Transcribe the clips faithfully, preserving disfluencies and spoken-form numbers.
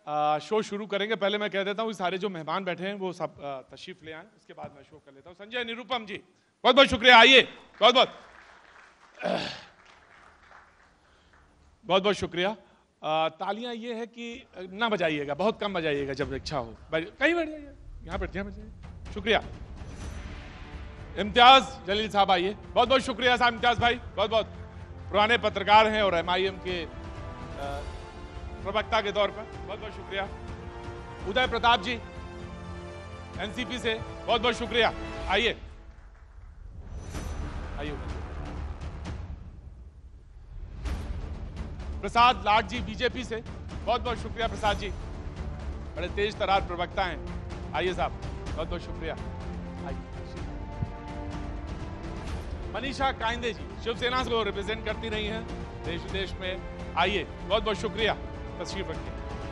Show शुरू करेंगे। पहले मैं कह देता हूँ सारे जो मेहमान बैठे हैं वो सब तशरीफ ले आए, उसके बाद मैं शो कर लेता हूँ। संजय निरुपम जी बहुत बहुत शुक्रिया, आइए। बहुत बहुत बहुत बहुत शुक्रिया। तालियां ये है कि ना बजाइएगा, बहुत कम बजाइएगा, जब इच्छा हो कहीं बैठ जाइए, यहाँ बैठ जाइए। शुक्रिया। इम्तियाज जलील साहब आइए। बहुत बहुत शुक्रिया साहब इम्तियाज भाई, बहुत बहुत पुराने पत्रकार हैं और एमआईएम के प्रवक्ता के तौर पर बहुत बहुत शुक्रिया। उदय प्रताप जी एनसीपी से बहुत बहुत शुक्रिया, आइए आइए। प्रसाद लाड जी बीजेपी से बहुत बहुत शुक्रिया। प्रसाद जी बड़े तेज तरार प्रवक्ता हैं, आइए साहब, बहुत बहुत शुक्रिया, आइए। मनीषा काइंदे जी शिवसेना को रिप्रेजेंट करती रही हैं देश विदेश में, आइए, बहुत बहुत शुक्रिया, तशरीफ रखिए।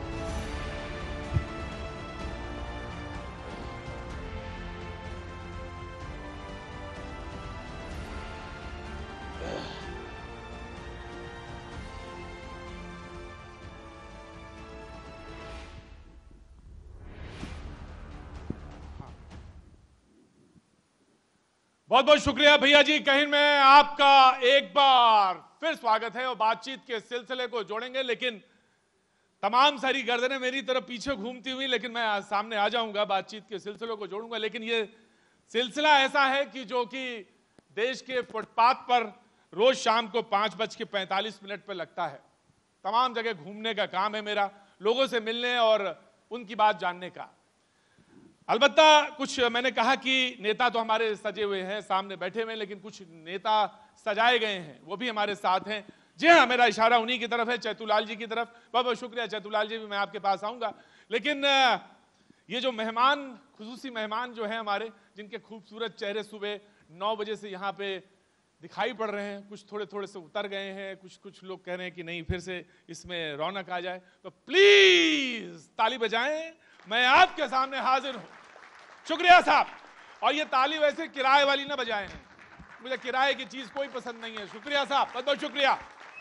बहुत बहुत शुक्रिया भैया जी। कहीं में आपका एक बार फिर स्वागत है और बातचीत के सिलसिले को जोड़ेंगे, लेकिन तमाम सारी गर्दनें मेरी तरफ पीछे घूमती हुई, लेकिन मैं सामने आ जाऊंगा, बातचीत के सिलसिले को जोड़ूंगा। लेकिन ये सिलसिला ऐसा है कि जो कि देश के फुटपाथ पर रोज शाम को पांच बज के पैंतालीस मिनट पर लगता है। तमाम जगह घूमने का काम है मेरा, लोगों से मिलने और उनकी बात जानने का। अलबत्ता कुछ मैंने कहा कि नेता तो हमारे सजे हुए हैं, सामने बैठे हुए हैं, लेकिन कुछ नेता सजाए गए हैं, वो भी हमारे साथ हैं। जी हाँ, मेरा इशारा उन्हीं की तरफ है, चैतुलाल जी की तरफ। बहुत बहुत शुक्रिया चैतुलाल जी, भी मैं आपके पास आऊंगा। लेकिन ये जो मेहमान, खुसूसी मेहमान जो हैं हमारे, जिनके खूबसूरत चेहरे सुबह नौ बजे से यहाँ पे दिखाई पड़ रहे हैं, कुछ थोड़े थोड़े से उतर गए हैं, कुछ कुछ लोग कह रहे हैं कि नहीं फिर से इसमें रौनक आ जाए, तो प्लीज ताली बजाएं, मैं आपके सामने हाजिर हूं। शुक्रिया साहब। और ये ताली वैसे किराए वाली ना बजाए हैं, मुझे किराए की चीज कोई पसंद नहीं है। शुक्रिया साहब, बहुत बहुत शुक्रिया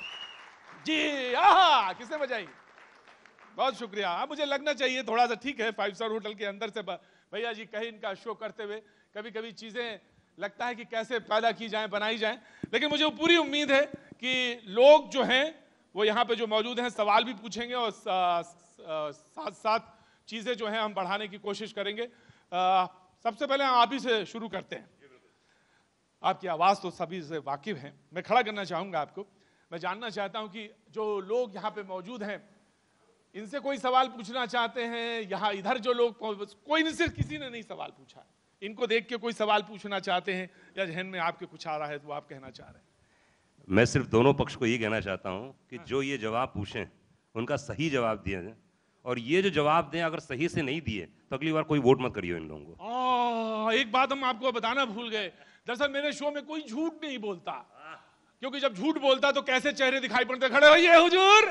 जी। आहा, किसने बजाई? बहुत शुक्रिया। अब मुझे लगना चाहिए थोड़ा सा, ठीक है, फाइव स्टार होटल के अंदर से भैया जी कहीं इनका शो करते हुए कभी कभी चीजें लगता है कि कैसे पैदा की जाएं, बनाई जाएं, लेकिन मुझे पूरी उम्मीद है कि लोग जो हैं वो यहाँ पे जो मौजूद हैं सवाल भी पूछेंगे और साथ साथ चीजें जो हैं हम बढ़ाने की कोशिश करेंगे। आ, सबसे पहले हम आप ही से शुरू करते हैं। आपकी आवाज तो सभी से वाकिफ है, मैं खड़ा करना चाहूंगा आपको। मैं जानना चाहता हूं कि जो लोग यहाँ पे मौजूद हैं, इनसे कोई सवाल पूछना चाहते हैं? यहाँ इधर जो लोग, कोई नहीं, सिर्फ किसी ने नहीं सवाल पूछा, इनको देख के कोई सवाल पूछना चाहते हैं या जहन में आपके कुछ आ रहा है तो आप कहना चाह रहे हैं? मैं सिर्फ दोनों पक्ष को ये कहना चाहता हूं कि जो ये जवाब पूछें उनका सही जवाब दिया जाए, और ये जो जवाब दें अगर सही से नहीं दिए तो अगली बार कोई वोट मत करिए इन लोगों को। आ, एक बात हम आपको बताना भूल गए, दरअसल मेरे शो में कोई झूठ नहीं बोलता, क्योंकि जब झूठ बोलता तो कैसे चेहरे दिखाई पड़ते, खड़े होइए हुजूर,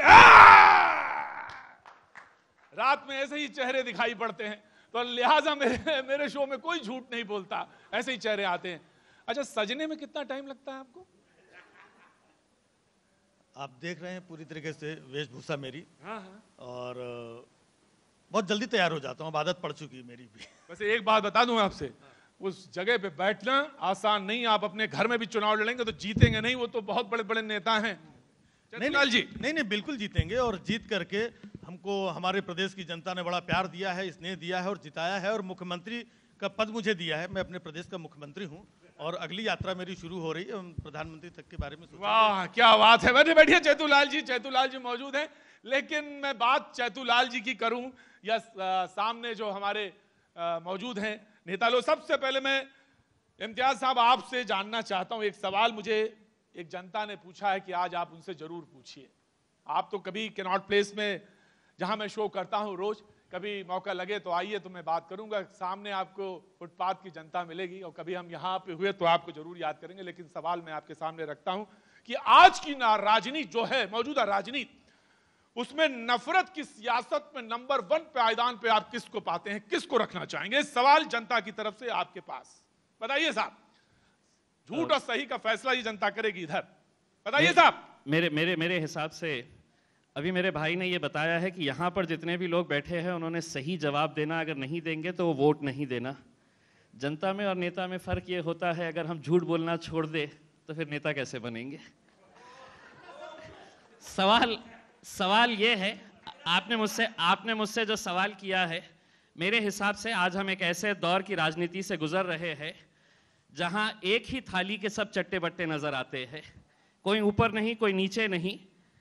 रात में ऐसे ही चेहरे दिखाई पड़ते हैं, तो लिहाजा मेरे मेरे शो में कोई झूठ नहीं बोलता, ऐसे ही चेहरे आते हैं। अच्छा, सजने में कितना टाइम लगता है आपको? आप देख रहे हैं पूरी तरीके से वेशभूषा मेरी। हाँ हाँ। और बहुत जल्दी तैयार हो जाता हूँ, आदत पड़ चुकी है मेरी भी। वैसे एक बात बता दूं आपसे, उस जगह पे बैठना आसान नहीं। आप अपने घर में भी चुनाव लड़ेंगे तो जीतेंगे नहीं, वो तो बहुत बड़े बड़े नेता हैं। नहीं नहीं, नहीं नहीं बिल्कुल जीतेंगे, और जीत करके हमको हमारे प्रदेश की जनता ने बड़ा प्यार दिया है, स्नेह दिया है और जिताया है, और मुख्यमंत्री का पद मुझे दिया है। मैं अपने प्रदेश का मुख्यमंत्री हूँ और अगली यात्रा मेरी शुरू हो रही है, हम प्रधानमंत्री तक के बारे में सोचेंगे। वाह क्या बात है। बैठे बैठिए चैतुलाल जी, चैतुलाल जी मौजूद हैं। लेकिन मैं बात चैतुलाल जी की करूं या सामने जो हमारे मौजूद हैं नेता लोग, सबसे पहले मैं इम्तियाज साहब आपसे जानना चाहता हूं। एक सवाल मुझे एक जनता ने पूछा है कि आज आप उनसे जरूर पूछिए। आप तो कभी कैनॉट प्लेस में, जहां मैं शो करता हूं रोज, कभी मौका लगे तो आइए, तो मैं बात करूंगा। सामने आपको फुटपाथ की जनता मिलेगी, और कभी हम यहां पे हुए तो आपको जरूर याद करेंगे। लेकिन सवाल मैं आपके सामने रखता हूं कि आज की राजनीति जो है, मौजूदा राजनीति, उसमें नफरत की सियासत में नंबर वन पायदान पे आप किसको पाते हैं, किसको रखना चाहेंगे? सवाल जनता की तरफ से आपके पास, बताइए साहब। झूठ और सही का फैसला ये जनता करेगी इधर, बताइए साहब। मेरे मेरे मेरे हिसाब से अभी मेरे भाई ने ये बताया है कि यहाँ पर जितने भी लोग बैठे हैं उन्होंने सही जवाब देना, अगर नहीं देंगे तो वो वोट नहीं देना। जनता में और नेता में फ़र्क ये होता है, अगर हम झूठ बोलना छोड़ दे तो फिर नेता कैसे बनेंगे। सवाल सवाल ये है, आपने मुझसे आपने मुझसे जो सवाल किया है, मेरे हिसाब से आज हम एक ऐसे दौर की राजनीति से गुजर रहे हैं जहां एक ही थाली के सब चट्टे बट्टे नजर आते हैं, कोई ऊपर नहीं कोई नीचे नहीं।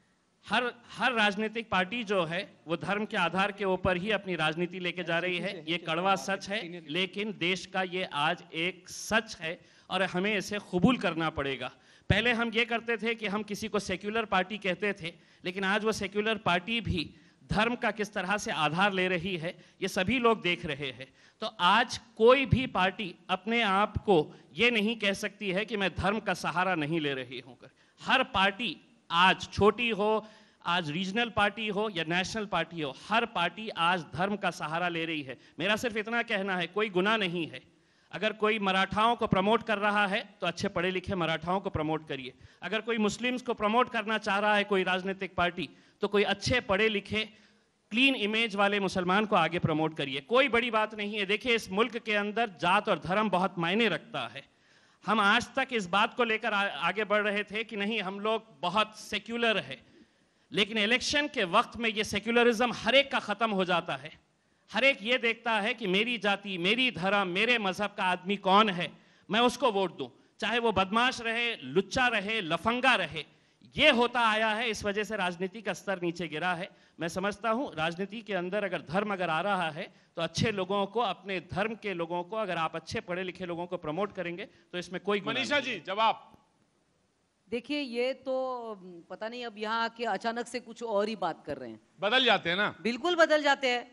हर हर राजनीतिक पार्टी जो है वो धर्म के आधार के ऊपर ही अपनी राजनीति लेके जा रही है। ये कड़वा सच है, लेकिन देश का ये आज एक सच है और हमें इसे कबूल करना पड़ेगा। पहले हम ये करते थे कि हम किसी को सेक्युलर पार्टी कहते थे, लेकिन आज वो सेक्युलर पार्टी भी धर्म का किस तरह से आधार ले रही है ये सभी लोग देख रहे हैं। तो आज कोई भी पार्टी अपने आप को ये नहीं कह सकती है कि मैं धर्म का सहारा नहीं ले रही हूँ। हर पार्टी, आज छोटी हो, आज रीजनल पार्टी हो या नेशनल पार्टी हो, हर पार्टी आज धर्म का सहारा ले रही है। मेरा सिर्फ इतना कहना है, कोई गुनाह नहीं है। अगर कोई मराठाओं को प्रमोट कर रहा है तो अच्छे पढ़े लिखे मराठाओं को प्रमोट करिए। अगर कोई मुस्लिम्स को प्रमोट करना चाह रहा है कोई राजनीतिक पार्टी, तो कोई अच्छे पढ़े लिखे क्लीन इमेज वाले मुसलमान को आगे प्रमोट करिए। कोई बड़ी बात नहीं है। देखिए, इस मुल्क के अंदर जात और धर्म बहुत मायने रखता है। हम आज तक इस बात को लेकर आगे बढ़ रहे थे कि नहीं, हम लोग बहुत सेक्युलर है, लेकिन इलेक्शन के वक्त में ये सेक्युलरिज्म हर एक का खत्म हो जाता है। हर एक ये देखता है कि मेरी जाति, मेरी धर्म, मेरे मजहब का आदमी कौन है, मैं उसको वोट दूं, चाहे वो बदमाश रहे, लुच्चा रहे, लफंगा रहे। ये होता आया है, इस वजह से राजनीति का स्तर नीचे गिरा है। मैं समझता हूं राजनीति के अंदर अगर धर्म अगर आ रहा है तो अच्छे लोगों को, अपने धर्म के लोगों को, अगर आप अच्छे पढ़े लिखे लोगों को प्रमोट करेंगे तो इसमें कोई गुनाह मनीषा नहीं। जी जवाब। देखिए, ये तो पता नहीं, अब यहाँ आके अचानक से कुछ और ही बात कर रहे हैं। बदल जाते हैं ना, बिल्कुल बदल जाते हैं।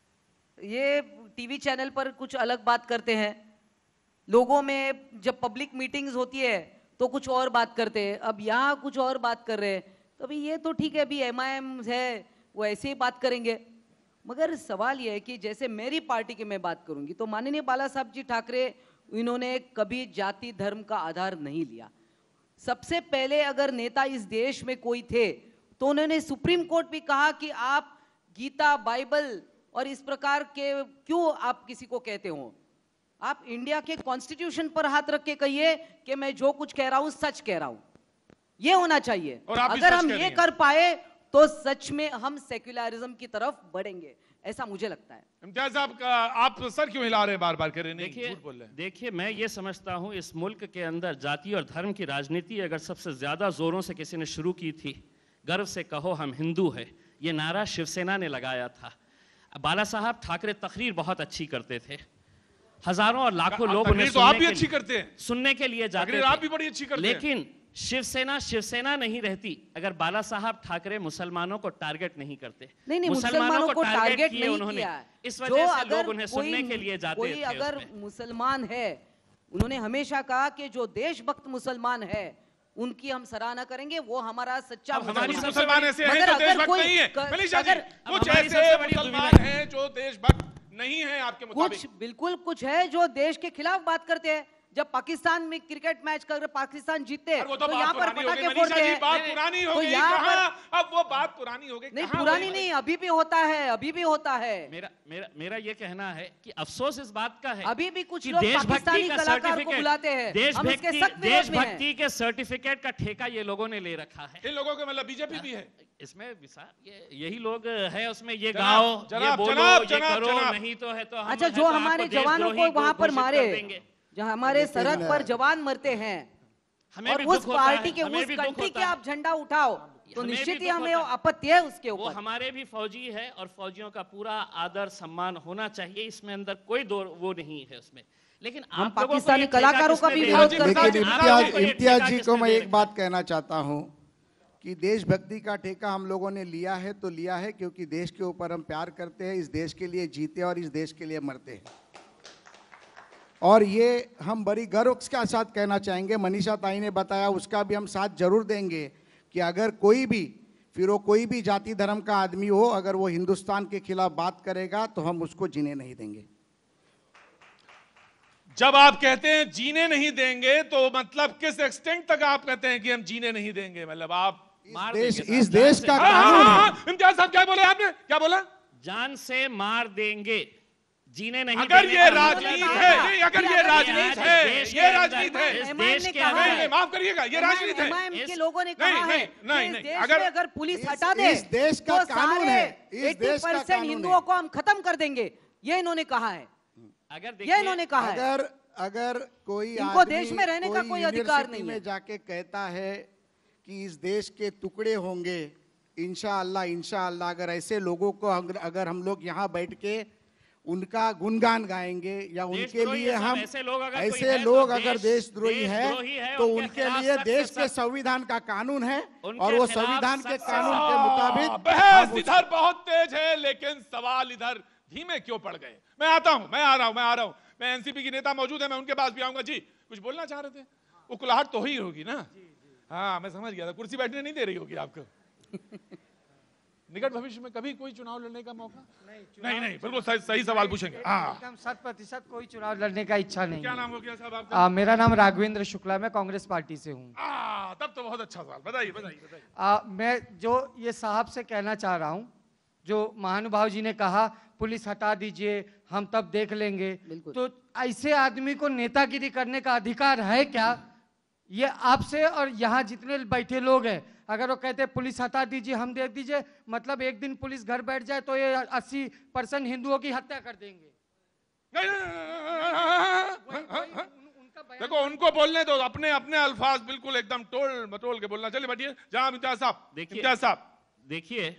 ये टीवी चैनल पर कुछ अलग बात करते हैं, लोगों में जब पब्लिक मीटिंग्स होती है तो कुछ और बात करते हैं, अब यहाँ कुछ और बात कर रहे हैं। तो अभी ये तो ठीक है, अभी एम आई एम है वो ऐसे ही बात करेंगे। मगर सवाल ये है कि जैसे मेरी पार्टी की मैं बात करूंगी तो माननीय बाला साहब जी ठाकरे, इन्होंने कभी जाति धर्म का आधार नहीं लिया। सबसे पहले अगर नेता इस देश में कोई थे तो उन्होंने सुप्रीम कोर्ट भी कहा कि आप गीता, बाइबल और इस प्रकार के क्यों आप किसी को कहते हो, आप इंडिया के कॉन्स्टिट्यूशन पर हाथ रख के कहिए कि मैं जो कुछ कह रहा हूं सच कह रहा हूं। ये होना चाहिए। और आप भी अगर सच हम कह ये रही हैं। कर पाए तो सच में हम सेक्युलरिज्म की तरफ बढ़ेंगे, ऐसा मुझे लगता है। इम्तियाज साहब का आप सर क्यों हिला रहे हैं बार बार, कह रहे नहीं, देखिए झूठ बोल रहे हैं। देखिए मैं ये समझता हूं इस मुल्क के अंदर जाति और धर्म की राजनीति अगर सबसे ज्यादा जोरों से किसी ने शुरू की थी, गर्व से कहो हम हिंदू है, ये नारा शिवसेना ने लगाया था। बाला साहब ठाकरे तकरीर बहुत अच्छी करते थे, हजारों और लाखों लोग उन्हें तो आप सुनने भी के अच्छी लिए- करते हैं, सुनने के लिए जाते तकरीर थे। आप भी बड़ी अच्छी करते हैं। लेकिन शिवसेना शिवसेना नहीं रहती अगर बाला साहब ठाकरे मुसलमानों को टारगेट नहीं करते। नहीं नहीं, मुसलमानों को टारगेट किए नहीं उन्होंने, किया है। इस जो वजह से अगर लोग उन्हें कोई- सुनने के लिए जाते कोई थे अगर उसमें। मुसलमान है, उन्होंने हमेशा कहा कि जो देशभक्त मुसलमान है उनकी हम सराहना करेंगे, वो हमारा सच्चा अब हमारी कुछ सबसे मुसलमान बड़ी- ऐसे हैं मगर जो अगर देशभक्त कोई- नहीं है। क- मनीषा जी, अगर- अब कुछ हमारी ऐसे सबसे बड़ी मुसलमान दुविधा- हैं जो देशभक्त नहीं है आपके मुताबिक। कुछ बिल्कुल कुछ है जो देश के खिलाफ बात करते हैं। जब पाकिस्तान में क्रिकेट मैच कर पाकिस्तान जीतते अरे वो तो तो बात यहाँ पर पुरानी हो गई पटाखे मनीषा फोड़ते जी, हैं। बात पुरानी हो तो गई यहाँ पर- कहाँ? अब वो बात पुरानी हो गई नहीं, कहाँ पुरानी हो गई? नहीं, अभी भी होता है, अभी भी होता है। मेरा मेरा मेरा ये कहना है कि अफसोस इस बात का है अभी भी कुछ कि लोग देशभक्ति पाकिस्तानी का कलाकार को सर्टिफिकेट- बुलाते हैं। हम इसके देशभक्ति सख्त विरोध में हैं। देशभक्ति के सर्टिफिकेट का ठेका ये लोगों ने ले रखा है। इन लोगों के मतलब बीजेपी भी है। इसमें विसा- ये यही लोग है उसमें, ये जनाब, गाओ, ये जनाब, बोलो, जनाब, ये जनाब, करो, जनाब। नहीं तो है तो हम अच्छा, है जो तो आपको हमारे जवानों देशद्रोही को वहां पर घोषित कर मारे, देंगे। जहाँ हमारे सरहद पर जवान मरते हैं हमें और भी उस दुख होता है, पार्टी के हमें उस भी दुख कंट्री होता के है। आप झंडा उठाओ तो हमें भी निश्चित ही दुख हमें होता है। आपत्ति है उसके वो ऊपर। हमारे भी फौजी है और फौजियों का पूरा आदर सम्मान होना चाहिए, इसमें अंदर कोई दो वो नहीं है उसमें। लेकिन हम आप लोगों को पाकिस्तानी ये ठेका कलाकारों का किसने भी दे विरोध रखा है? करते लेकिन हैं। आप इम्तियाज- लोगों को ये इम्तियाज ठेका जी किसने को मैं दे एक रखा बात कहना चाहता हूं कि देशभक्ति का ठेका हम लोगों ने लिया है तो लिया है क्योंकि देश के ऊपर हम प्यार करते हैं, इस देश के लिए जीते और इस देश के लिए मरते हैं। और ये हम बड़ी गर्व के साथ कहना चाहेंगे, मनीषा ताई ने बताया उसका भी हम साथ जरूर देंगे कि अगर कोई भी, फिर वो कोई भी जाति धर्म का आदमी हो, अगर वो हिंदुस्तान के खिलाफ बात करेगा तो हम उसको जीने नहीं देंगे। जब आप कहते हैं जीने नहीं देंगे तो मतलब किस एक्सटेंट तक आप कहते हैं कि हम जीने नहीं देंगे? मतलब आप मार देश देंगे इस साहब, देश जान का से- हाँ, हाँ, कानून हाँ, है। हाँ, इम्तियाज साहब क्या बोले आपने, क्या बोला? जान से मार देंगे, जीने नहीं अगर देने ये का राजनीति मतलब है, है। नहीं, अगर ये ये राजनीति आज है, देश के ये अंदर- राजनीति है, इस एम देश ने के कहा अंदर- नहीं, नहीं, माफ करिएगा, ये राजनीति है। एम के इस- लोगों ने नहीं, कहा नहीं, है नहीं, कि नहीं, इस देश अगर- में अगर पुलिस इस- हटा दे इस देश का तो कानून सारे है, इस अस्सी देश का परसेंट कानून हिंदुओं है। को हम खत्म कर देंगे, ये इन्होंने कहा है, अगर ये देखिए इन्होंने कहा है। अगर अगर कोई इनको आदमी देश में रहने का कोई अधिकार यूनिवर्सिटी नहीं में है। जाके कहता है कि इस देश के टुकड़े होंगे, इंशाअल्लाह इंशाअल्लाह, अगर ऐसे लोगों को अगर अगर हम लोग यहाँ बैठ के उनका गुणगान गाएंगे या उनके देशद्रोही लिए है सब, हम ऐसे लोग अगर कोई ऐसे है तो लोग अगर देश- देशद्रोही है देशद्रोही है, तो उनके उनके खिलाफ लिए सख्त से देश के सख्त- संविधान का कानून है उनके और वो खिलाफ संविधान के सख्त से कानून सख्त- के मुताबिक बहस हम उस- इधर बहुत तेज है, लेकिन सवाल इधर धीमे क्यों पड़ गए? मैं आता हूं, मैं आ रहा हूं, मैं आ रहा हूं। मैं एनसीपी की नेता मौजूद है, मैं उनके पास भी आऊंगा। जी कुछ बोलना चाह रहे थे? उकलाहट तो ही होगी ना? हाँ, मैं समझ गया था, कुर्सी बैठने नहीं दे रही होगी आपको। निकट भविष्य में कभी कोई चुनाव लड़ने का मौका? नहीं नहीं, बिल्कुल सही, सही सवाल पूछेंगे। हाँ, एकदम शत प्रतिशत कोई चुनाव लड़ने का इच्छा नहीं क्या है। नाम हो गया साहब आपका? आ, मेरा नाम राघवेंद्र शुक्ला, मैं कांग्रेस पार्टी से हूँ। आ, तब तो बहुत अच्छा सवाल, बताइए बताइए बताइए। आ, मैं जो ये साहब से कहना चाह रहा हूँ, जो महानुभाव जी ने कहा पुलिस हटा दीजिए, हम तब देख लेंगे, बिल्कुल। तो ऐसे आदमी को नेतागिरी करने का अधिकार है क्या? ये आपसे और यहाँ जितने बैठे लोग हैं, अगर वो कहते पुलिस हटा दीजिए, हम देख दीजिए, मतलब एक दिन पुलिस घर बैठ जाए तो ये अस्सी परसेंट हिंदुओं की हत्या कर देंगे। नहीं, नहीं, नहीं, नहीं, नहीं, नहीं, देखो उनको बोलने दो, अपने अपने अल्फाज बिल्कुल एकदम टोल मटोल के बोलना। चलिए बैठिए, जहां इम्तियाज साहब, देखिए- इम्तियाज साहब, देखिए,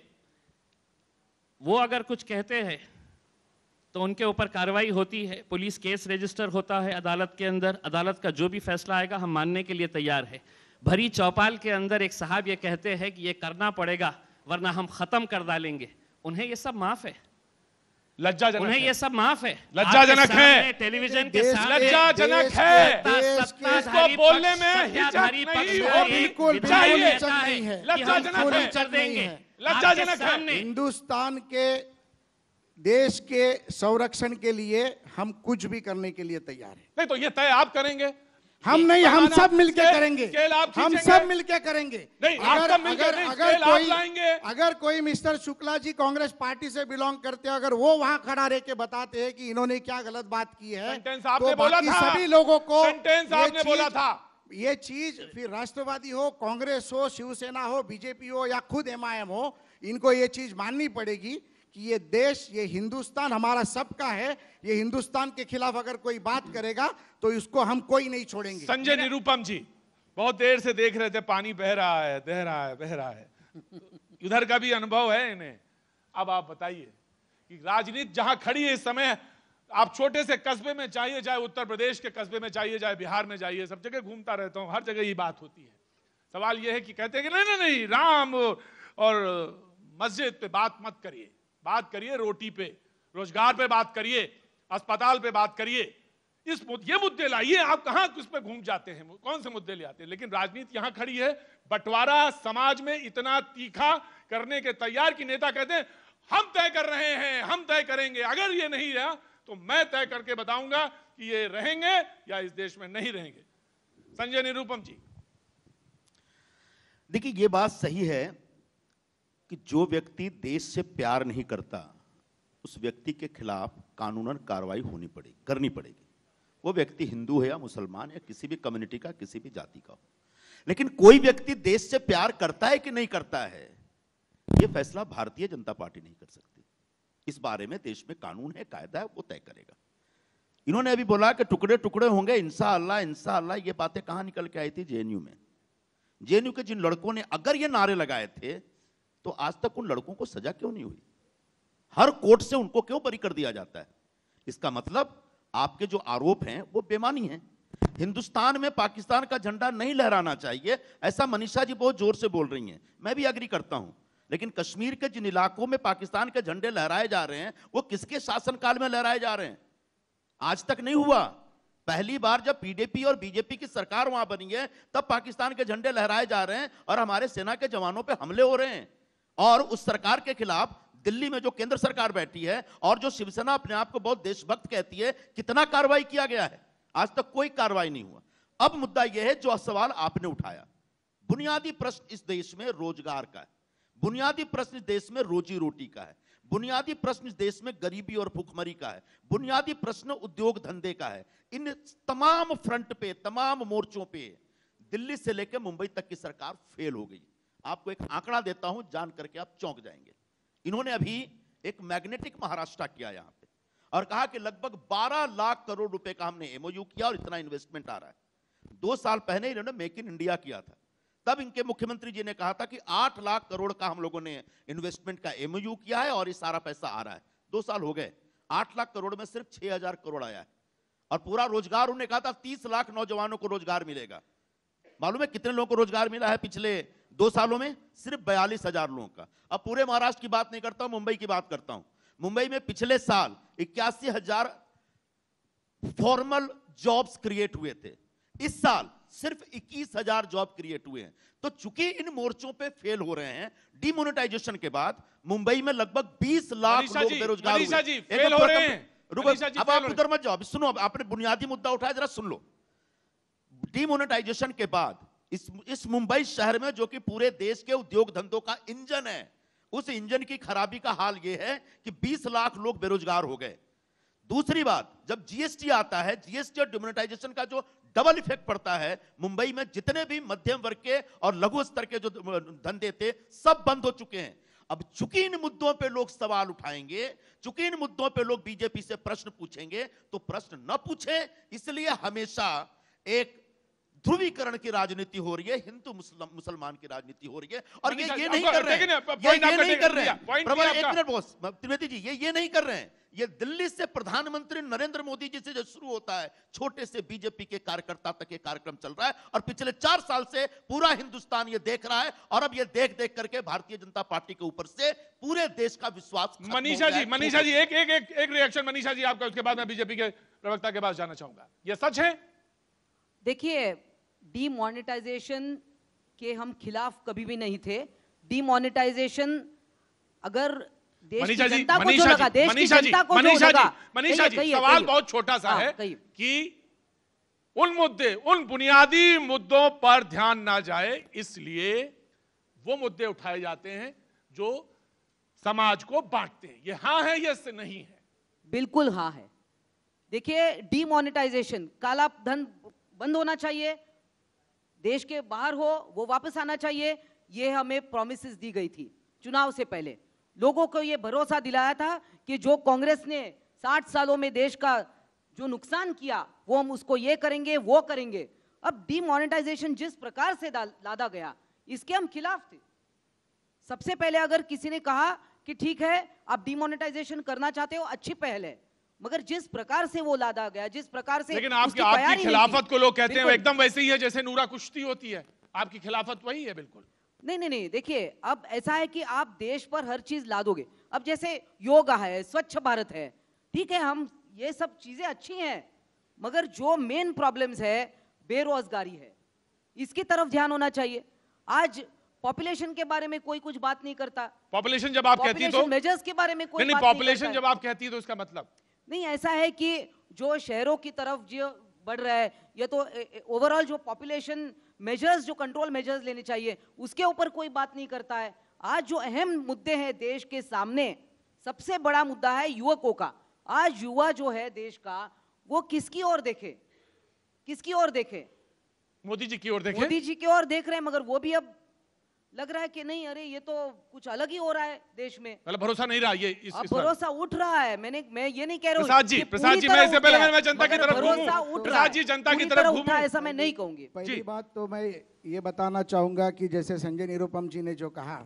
वो अगर कुछ कहते हैं तो उनके ऊपर कार्रवाई होती है, पुलिस केस रजिस्टर होता है अदालत के अंदर, अदालत का जो भी फैसला आएगा हम मानने के लिए तैयार है। भरी चौपाल के अंदर एक साहब ये कहते हैं कि ये करना पड़ेगा वरना हम खत्म कर डालेंगे, उन्हें ये सब माफ है, लज्जाजनक उन्हें है। ये सब माफ है। लज्जाजनक आपके सामने है। टेलीविजन के देश- सामने लज्जाजनक देश- है। देश- सत्ता- इसको सत्ताधारी बोलने पक्ष, में सत्ताधारी हिचक पक्ष नहीं का हो, एक बिल्कुल, विधायक बिल्कुल कहता हिचक है नहीं है। कि हम लज्जाजनक खत्म है। कर देंगे। लज्जाजनक आपके है। सामने हिंदुस्तान के देश के संरक्षण के लिए हम कुछ भी करने के लिए तैयार हैं। नहीं तो ये तय आप करेंगे? हम नहीं, हम पैमाना- सब मिलके स्केल- करेंगे, स्केल आप हम खींचेंगे? सब मिलके करेंगे। नहीं, आप सब मिलके अगर नहीं, अगर स्केल आप कोई लाएंगे। अगर कोई मिस्टर शुक्ला जी कांग्रेस पार्टी से बिलोंग करते हैं, अगर वो वहां खड़ा रह के बताते हैं कि इन्होंने क्या गलत बात की है, सेंटेंस आपने तो बोला बाकी था। सभी लोगों को सेंटेंस ये आपने बोला चीज- था। ये चीज फिर राष्ट्रवादी हो, कांग्रेस हो, शिवसेना हो, बीजेपी हो या खुद एमआईएम हो, इनको ये चीज माननी पड़ेगी कि ये देश, ये हिंदुस्तान हमारा सबका है। ये हिंदुस्तान के खिलाफ अगर कोई बात करेगा तो इसको हम कोई नहीं छोड़ेंगे। संजय निरुपम जी बहुत देर से देख रहे थे, पानी बह रहा है, बह रहा है, बह रहा है, उधर का भी अनुभव है इन्हें। अब आप बताइए कि राजनीति जहां खड़ी है इस समय, आप छोटे से कस्बे में चाहिए, चाहे उत्तर प्रदेश के कस्बे में चाहिए, चाहे बिहार में जाइए, सब जगह घूमता रहता हूं, हर जगह ये बात होती है। सवाल यह है कि कहते हैं कि नहीं नहीं नहीं, राम और मस्जिद पे बात मत करिए, बात करिए रोटी पे, रोजगार पे बात करिए, अस्पताल पे बात करिए, इस ये मुद्दे लाइए। आप कहां किस पे घूम जाते हैं, कौन से मुद्दे ले आते हैं? लेकिन राजनीति यहां खड़ी है, बंटवारा समाज में इतना तीखा करने के तैयार कि नेता कहते हैं हम तय कर रहे हैं, हम तय करेंगे, अगर ये नहीं रहा तो मैं तय करके बताऊंगा कि ये रहेंगे या इस देश में नहीं रहेंगे। संजय निरुपम जी, देखिए ये बात सही है कि जो व्यक्ति देश से प्यार नहीं करता उस व्यक्ति के खिलाफ कानूनन कार्रवाई होनी पड़ेगी, करनी पड़ेगी। वो व्यक्ति हिंदू है या मुसलमान या किसी भी कम्युनिटी का, किसी भी जाति का हो। लेकिन कोई व्यक्ति देश से प्यार करता है कि नहीं करता है, यह फैसला भारतीय जनता पार्टी नहीं कर सकती। इस बारे में देश में कानून है, कायदा है, वो तय करेगा। इन्होंने अभी बोला कि टुकड़े टुकड़े होंगे, इंशाअल्लाह इंशाअल्लाह, ये बातें कहां निकल के आई थी? जेएनयू में। जेएनयू के जिन लड़कों ने अगर ये नारे लगाए थे तो आज तक उन लड़कों को सजा क्यों नहीं हुई? हर कोर्ट से उनको क्यों बरी कर दिया जाता है? इसका मतलब आपके जो आरोप हैं वो बेमानी हैं। हिंदुस्तान में पाकिस्तान का झंडा नहीं लहराना चाहिए, ऐसा मनीषा जी बहुत जोर से बोल रही हैं, मैं भी एग्री करता हूं। लेकिन कश्मीर के जिन इलाकों में पाकिस्तान के झंडे लहराए जा रहे हैं वो किसके शासनकाल में लहराए जा रहे हैं? आज तक नहीं हुआ। पहली बार जब पीडीपी और बीजेपी की सरकार वहां बनी है तब पाकिस्तान के झंडे लहराए जा रहे हैं और हमारे सेना के जवानों पे हमले हो रहे हैं। और उस सरकार के खिलाफ दिल्ली में जो केंद्र सरकार बैठी है और जो शिवसेना अपने आप को बहुत देशभक्त कहती है, कितना कार्रवाई किया गया है? आज तक कोई कार्रवाई नहीं हुआ। अब मुद्दा यह है जो सवाल आपने उठाया, बुनियादी प्रश्न इस देश में रोजगार का है, बुनियादी प्रश्न इस देश में रोजी रोटी का है, बुनियादी प्रश्न इस देश में गरीबी और भूखमरी का है, बुनियादी प्रश्न उद्योग धंधे का है। इन तमाम फ्रंट पे, तमाम मोर्चों पे दिल्ली से लेकर मुंबई तक की सरकार फेल हो गई। आपको एक आंकड़ा देता हूं, जान करके आप चौंक जाएंगे। इन्होंने अभी एक मैग्नेटिक महाराष्ट्र किया यहां पे और कहा कि लगभग बारह लाख करोड़ रुपए का हमने एमओयू किया और इतना इन्वेस्टमेंट आ रहा है। दो साल पहले इन्होंने मेक इन इंडिया किया था, तब इनके मुख्यमंत्री जी ने कहा था कि आठ लाख करोड़ का हम लोगों ने इन्वेस्टमेंट का एमओयू किया है और ये सारा पैसा आ रहा है। दो साल हो गए, आठ लाख करोड़ में सिर्फ छह हजार करोड़ आया है और पूरा रोजगार उन्होंने कहा था तीस लाख नौजवानों को रोजगार मिलेगा। मालूम है कितने लोगों को रोजगार मिला है पिछले दो सालों में? सिर्फ बयालीस हजार लोगों का। अब पूरे महाराष्ट्र की बात नहीं करता हूं, मुंबई की बात करता हूं। मुंबई में पिछले साल इक्यासी हजार फॉर्मल जॉब्स क्रिएट हुए थे, इस साल सिर्फ इक्कीस हजार जॉब क्रिएट हुए हैं। तो चूंकि इन मोर्चों पे फेल हो रहे हैं, डिमोनेटाइजेशन के बाद मुंबई में लगभग बीस लाख लोग बेरोजगार हुए। जी, फेल हो रहे हैं। रुको, अब आप उधर मत जाओ, सुनो, आपने बुनियादी मुद्दा उठाया, जरा सुन लो। डिमोनेटाइजेशन के बाद इस इस मुंबई शहर में, जो कि पूरे देश के उद्योग धंधों का इंजन है, उस इंजन की खराबी का हाल यह है कि बीस लाख लोग बेरोजगार हो गए। दूसरी बात, जब जीएसटी आता है, जीएसटी और डिमोनेटाइजेशन का जो डबल इफेक्ट पड़ता है, मुंबई में जितने भी मध्यम वर्ग के और लघु स्तर के जो धंधे थे सब बंद हो चुके हैं। अब चूंकि इन मुद्दों पे लोग सवाल उठाएंगे, चूंकि इन मुद्दों पे लोग बीजेपी से प्रश्न पूछेंगे, तो प्रश्न न पूछे इसलिए हमेशा एक ध्रुवीकरण की राजनीति हो रही है, हिंदू मुसलमान की राजनीति हो रही है। और ये ये नहीं कर रहे हैं, ये ये नहीं कर रहे हैं प्रबल, एक मिनट बॉस त्रिवेदी जी, ये ये नहीं कर रहे हैं। ये दिल्ली से प्रधानमंत्री नरेंद्र मोदी जी से जो शुरू होता है, छोटे से बीजेपी के कार्यकर्ता तक ये कार्यक्रम चल रहा है और पिछले चार साल से पूरा हिंदुस्तान ये देख रहा है और अब ये देख देख करके भारतीय जनता पार्टी के ऊपर से पूरे देश का विश्वास। मनीषा जी, मनीषा जी एक एक एक एक रिएक्शन मनीषा जी आपका, उसके बाद मैं बीजेपी के प्रवक्ता के पास जाना चाहूंगा। ये सच है? देखिए, डीमोनेटाइजेशन के हम खिलाफ कभी भी नहीं थे। डीमोनेटाइजेशन अगर देश की जनता को जो लगा, देश की जनता को जो लगा, मनीषा जी सवाल बहुत छोटा सा है कि उन मुद्दे, उन बुनियादी मुद्दों पर ध्यान ना जाए, इसलिए वो मुद्दे उठाए जाते हैं जो समाज को बांटते हैं। ये हाँ है या नहीं है? बिल्कुल हाँ है। देखिए, डीमोनेटाइजेशन, काला धन बंद होना चाहिए, देश के बाहर हो वो वापस आना चाहिए, ये हमें प्रॉमिसेस दी गई थी चुनाव से पहले। लोगों को ये भरोसा दिलाया था कि जो कांग्रेस ने साठ सालों में देश का जो नुकसान किया वो हम उसको ये करेंगे वो करेंगे। अब डीमोनेटाइजेशन जिस प्रकार से लादा गया, इसके हम खिलाफ थे। सबसे पहले अगर किसी ने कहा कि ठीक है आप डीमोनेटाइजेशन करना चाहते हो, अच्छी पहल है, मगर जिस प्रकार से वो लादा गया, जिस प्रकार से, लेकिन आपकी आपकी खिलाफत को लोग कहते हैं एकदम वैसे ही है जैसे नूरा कुश्ती होती है। आपकी खिलाफत वही है? बिल्कुल नहीं नहीं नहीं। देखिए, अब ऐसा है कि आप देश पर हर चीज ला दोगे। अब जैसे योगा है, स्वच्छ भारत है, ठीक है, हम ये सब चीजें अच्छी हैं, मगर जो मेन प्रॉब्लम्स है बेरोजगारी है, इसकी तरफ ध्यान होना चाहिए। आज पॉपुलेशन के बारे में कोई कुछ बात नहीं करता। पॉपुलेशन जब आप कहती तो मेजर्स के बारे में कोई नहीं, पॉपुलेशन जब आप कहती तो इसका मतलब नहीं ऐसा है कि जो शहरों की तरफ जो बढ़ रहा है, ये तो ओवरऑल जो पॉपुलेशन मेजर्स, जो कंट्रोल मेजर्स लेने चाहिए, उसके ऊपर कोई बात नहीं करता है। आज जो अहम मुद्दे हैं देश के सामने, सबसे बड़ा मुद्दा है युवकों का। आज युवा जो है देश का, वो किसकी ओर देखे, किसकी ओर देखे? मोदी जी की ओर देखे। मोदी जी की ओर देख रहे हैं, मगर वो भी अब लग रहा है कि नहीं, अरे ये तो कुछ अलग ही हो रहा है देश में। मतलब भरोसा नहीं रहा ये इस, अब भरोसा उठ रहा है। मैंने मैं ये नहीं कह रहा हूं प्रसाद जी, प्रसाद जी मैं इससे पहले मैं जनता की तरफ भरोसा उठ रहा है, जी जनता की तरफ उठा ऐसा मैं नहीं कहूंगी। पहली बात तो मैं ये बताना चाहूंगा कि जैसे संजय निरुपम जी ने जो कहा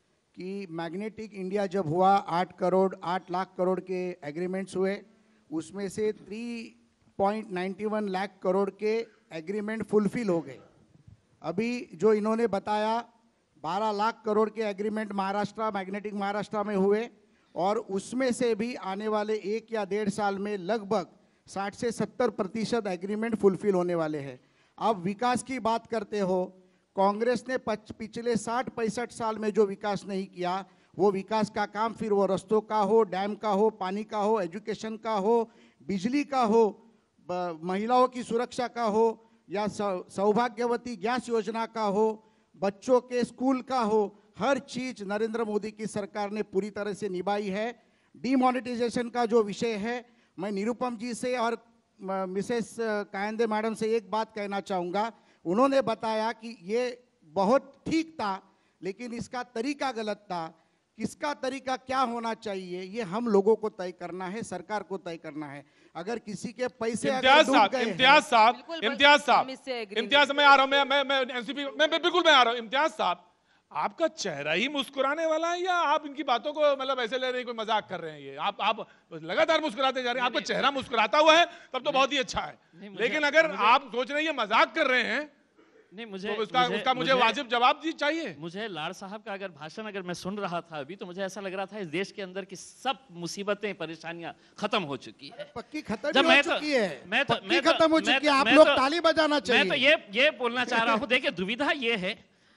कि मैग्नेटिक इंडिया जब हुआ, आठ करोड़ आठ लाख करोड़ के एग्रीमेंट्स हुए, उसमें से three point ninety one lakh crore के एग्रीमेंट फुलफिल हो गए। अभी जो इन्होंने बताया बारह लाख करोड़ के एग्रीमेंट महाराष्ट्र, मैग्नेटिक महाराष्ट्र में हुए और उसमें से भी आने वाले एक या डेढ़ साल में लगभग साठ से सत्तर प्रतिशत एग्रीमेंट फुलफिल होने वाले हैं। अब विकास की बात करते हो, कांग्रेस ने पिछले साठ पैंसठ साल में जो विकास नहीं किया, वो विकास का काम फिर वो रस्तों का हो, डैम का हो, पानी का हो, एजुकेशन का हो, बिजली का हो, महिलाओं की सुरक्षा का हो, या सौभाग्यवती गैस योजना का हो, बच्चों के स्कूल का हो, हर चीज नरेंद्र मोदी की सरकार ने पूरी तरह से निभाई है। डीमोनेटाइजेशन का जो विषय है, मैं निरुपम जी से और मिसेस कायंदे मैडम से एक बात कहना चाहूँगा। उन्होंने बताया कि ये बहुत ठीक था, लेकिन इसका तरीका गलत था। किसका तरीका क्या होना चाहिए, ये हम लोगों को तय करना है, सरकार को तय करना है। अगर किसी के पैसे इम्तियाज साहब, इम्तियाज साहब, इम्तियाज साहब, इम्तियाज मैं आ रहा हूं, मैं मैं मैं एनसीपी मैं बिल्कुल मैं आ रहा हूं। इम्तियाज साहब, आपका चेहरा ही मुस्कुराने वाला है या आप इनकी बातों को मतलब ऐसे ले रहे हैं कोई मजाक कर रहे हैं? ये आप आप लगातार मुस्कुराते जा रहे हैं। आपका चेहरा मुस्कुराता हुआ है तब तो बहुत ही अच्छा है, लेकिन अगर आप सोच रहे हैं ये मजाक कर रहे हैं नहीं, मुझे तो उसका मुझे, उसका मुझे वाजिब जवाब जी चाहिए। मुझे लाड़ साहब का अगर भाषण अगर मैं सुन रहा था अभी, तो मुझे ऐसा लग रहा था इस देश के अंदर की सब मुसीबतें परेशानियां खत्म हो चुकी है। पक्की खत्म जब हो मैं तो- चुकी है, मैं तो पक्की मैं तो- खत्म हो मैं चुकी तो- है। आप मैं लोग तो- ताली बजाना चाहिए। मैं तो ये ये बोलना चाह रहा हूँ, देखिए दुविधा ये है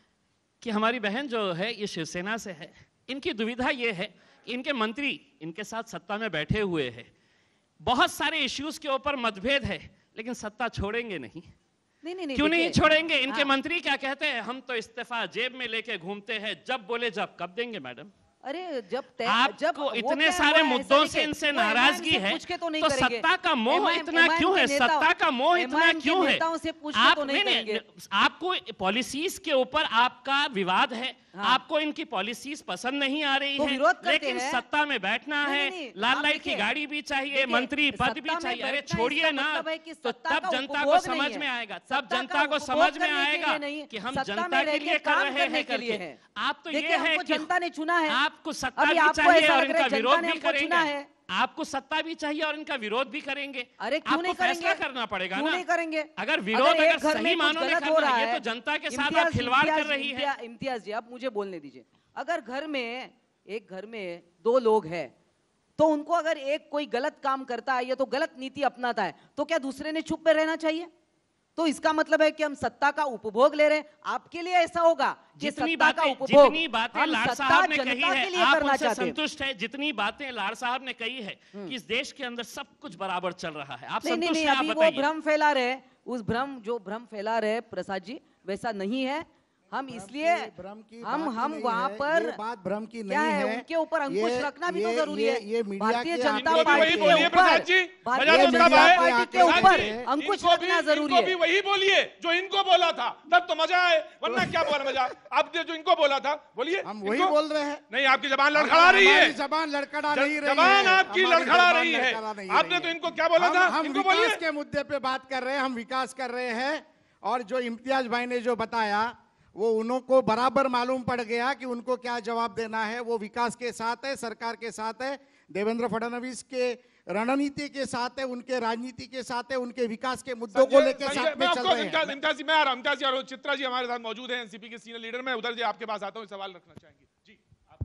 कि हमारी बहन जो है ये शिवसेना से है। इनकी दुविधा ये है कि इनके मंत्री इनके साथ सत्ता में बैठे हुए हैं, बहुत सारे इश्यूज के ऊपर मतभेद है, लेकिन सत्ता छोड़ेंगे नहीं। नहीं नहीं नहीं क्यों नहीं देखिए, छोड़ेंगे? इनके हाँ। मंत्री क्या कहते हैं, हम तो इस्तीफा जेब में लेके घूमते हैं, जब बोले जब कब देंगे मैडम? अरे जब तय- आपको जब वो इतने क्या सारे हुआ है, मुद्दों ऐसा से देखिए, इनसे वो एम आई एम नाराजगी से है, पूछ के तो नहीं तो करेंगे। सत्ता का मोह एम आई एम इतना एम आई एम क्यों है? के नेताओं- सत्ता का मोह एम आई इतना एम के क्यों है? नेताओं से पूछ के आप तो नहीं नहीं करेंगे। आपको पॉलिसीज के ऊपर आपका विवाद है, हाँ। आपको इनकी पॉलिसीज पसंद नहीं आ रही तो है, विरोध करते लेकिन हैं। सत्ता में बैठना नहीं, है, नहीं, नहीं, लाल आप लाइट की देखिए, गाड़ी भी चाहिए, देखिए, मंत्री पद सत्ता भी में चाहिए। अरे बैठना छोड़िए इसका ना, मतलब है कि तो सत्ता तब का जनता को उपभोग समझ नहीं में है। आएगा, तब सत्ता जनता का को उपभोग समझ में करने के लिए आएगा नहीं, कि हम सत्ता में जनता के रह के लिए कर काम रहे करने हैं के लिए करके। है। आप तो देखिए, ये है हमको कि जनता ने चुना है। आपको सत्ता अभी भी आपको चाहिए ऐसा और लग रहा है इनका जनता विरोध ने भी हमको चुना करेंगे। है। आपको सत्ता भी चाहिए और इनका विरोध भी करेंगे। अरे क्यों आपको नहीं फैसला करेंगे? करना पड़ेगा क्यों ना। नहीं करेंगे? अगर विरोध एक अगर घर में सही कुछ मानों में गलत हो करना रहा है, है, ये तो जनता के साथ आप इम्तियाज- खिलवाड़ कर इम्तियाज- रही है। इम्तियाज- इम्तियाज जी, आप मुझे बोलने दीजिए। अगर घर में एक घर में दो लोग हैं, तो उनको अगर एक कोई गलत काम करता है या तो गलत नीति अपनाता है, तो क्या दूसरे ने चुप पे रहना चाहिए? तो इसका मतलब है कि हम सत्ता का उपभोग ले रहे हैं। आपके लिए ऐसा होगा कि जितनी सत्ता का बातें उपभोग जितनी बातें हम लाड़ सत्ता साहब ने जनता कही के है, लिए आप करना उनसे चाहते हैं। संतुष्ट है? जितनी बातें लाड़ साहब ने कही है कि इस देश के अंदर सब कुछ बराबर चल रहा है, आप नहीं नहीं संतुष्ट नहीं, हैं? आप अभी वो बताइए। भ्रम फैला रहे, उस भ्रम जो भ्रम फैला रहे प्रसाद जी, वैसा नहीं है। हम इसलिए भ्रम की हम बात ही हम नहीं वहां है, पर ये बात भ्रम की क्या नहीं है, है। उनके ऊपर अंकुश ये- रखना भी तो ये- जरूरी ये- है। ये मीडिया भारतीय के जनता आंकड़े इनको भी पार्टी वही के बोलिए ऊपर प्रसाद जी, भारतीय मजा जनता उसका भाई, पार्टी के प्रसाद ऊपर जी, अंकुश इनको भी- रखना जरूरी इनको भी है। वही बोलिए जो इनको बोला था, तब तो मजा आए, वरना क्या बोला मजा? आपने जो इनको बोला था बोलिए। हम वही इनको- बोल रहे हैं। नहीं, आपकी जबान लड़खड़ा रही है। हमारी जबान लड़खड़ा नहीं रही है। जबान आपकी हमारी लड़खड़ा जबान रही है। लड़खड़ा नहीं आपने रही तो है। इनको क्या बोला हम- था? हम इनको बोलिए। विकास के मुद्दे पे बात कर रहे हैं, हम विकास कर रहे हैं। और जो इम्तियाज भाई ने जो बताया, वो उनको बराबर मालूम पड़ गया कि उनको क्या जवाब देना है। वो विकास के साथ है, सरकार के साथ है, देवेंद्र फडणवीस के रणनीति के साथ है, उनके राजनीति के साथ है, उनके विकास के मुद्दों को लेकर संजय- साथ में मैं चल आपको रहे इम्तियाज हैं। इम्तियाज जी, मैं आ रहा हूं। इम्तियाज जी और चित्रा जी हमारे साथ मौजूद हैं, एनसीपी के सीनियर लीडर। मैं उधर जी आपके पास आता हूं, सवाल रखना चाहेंगे जी। आप-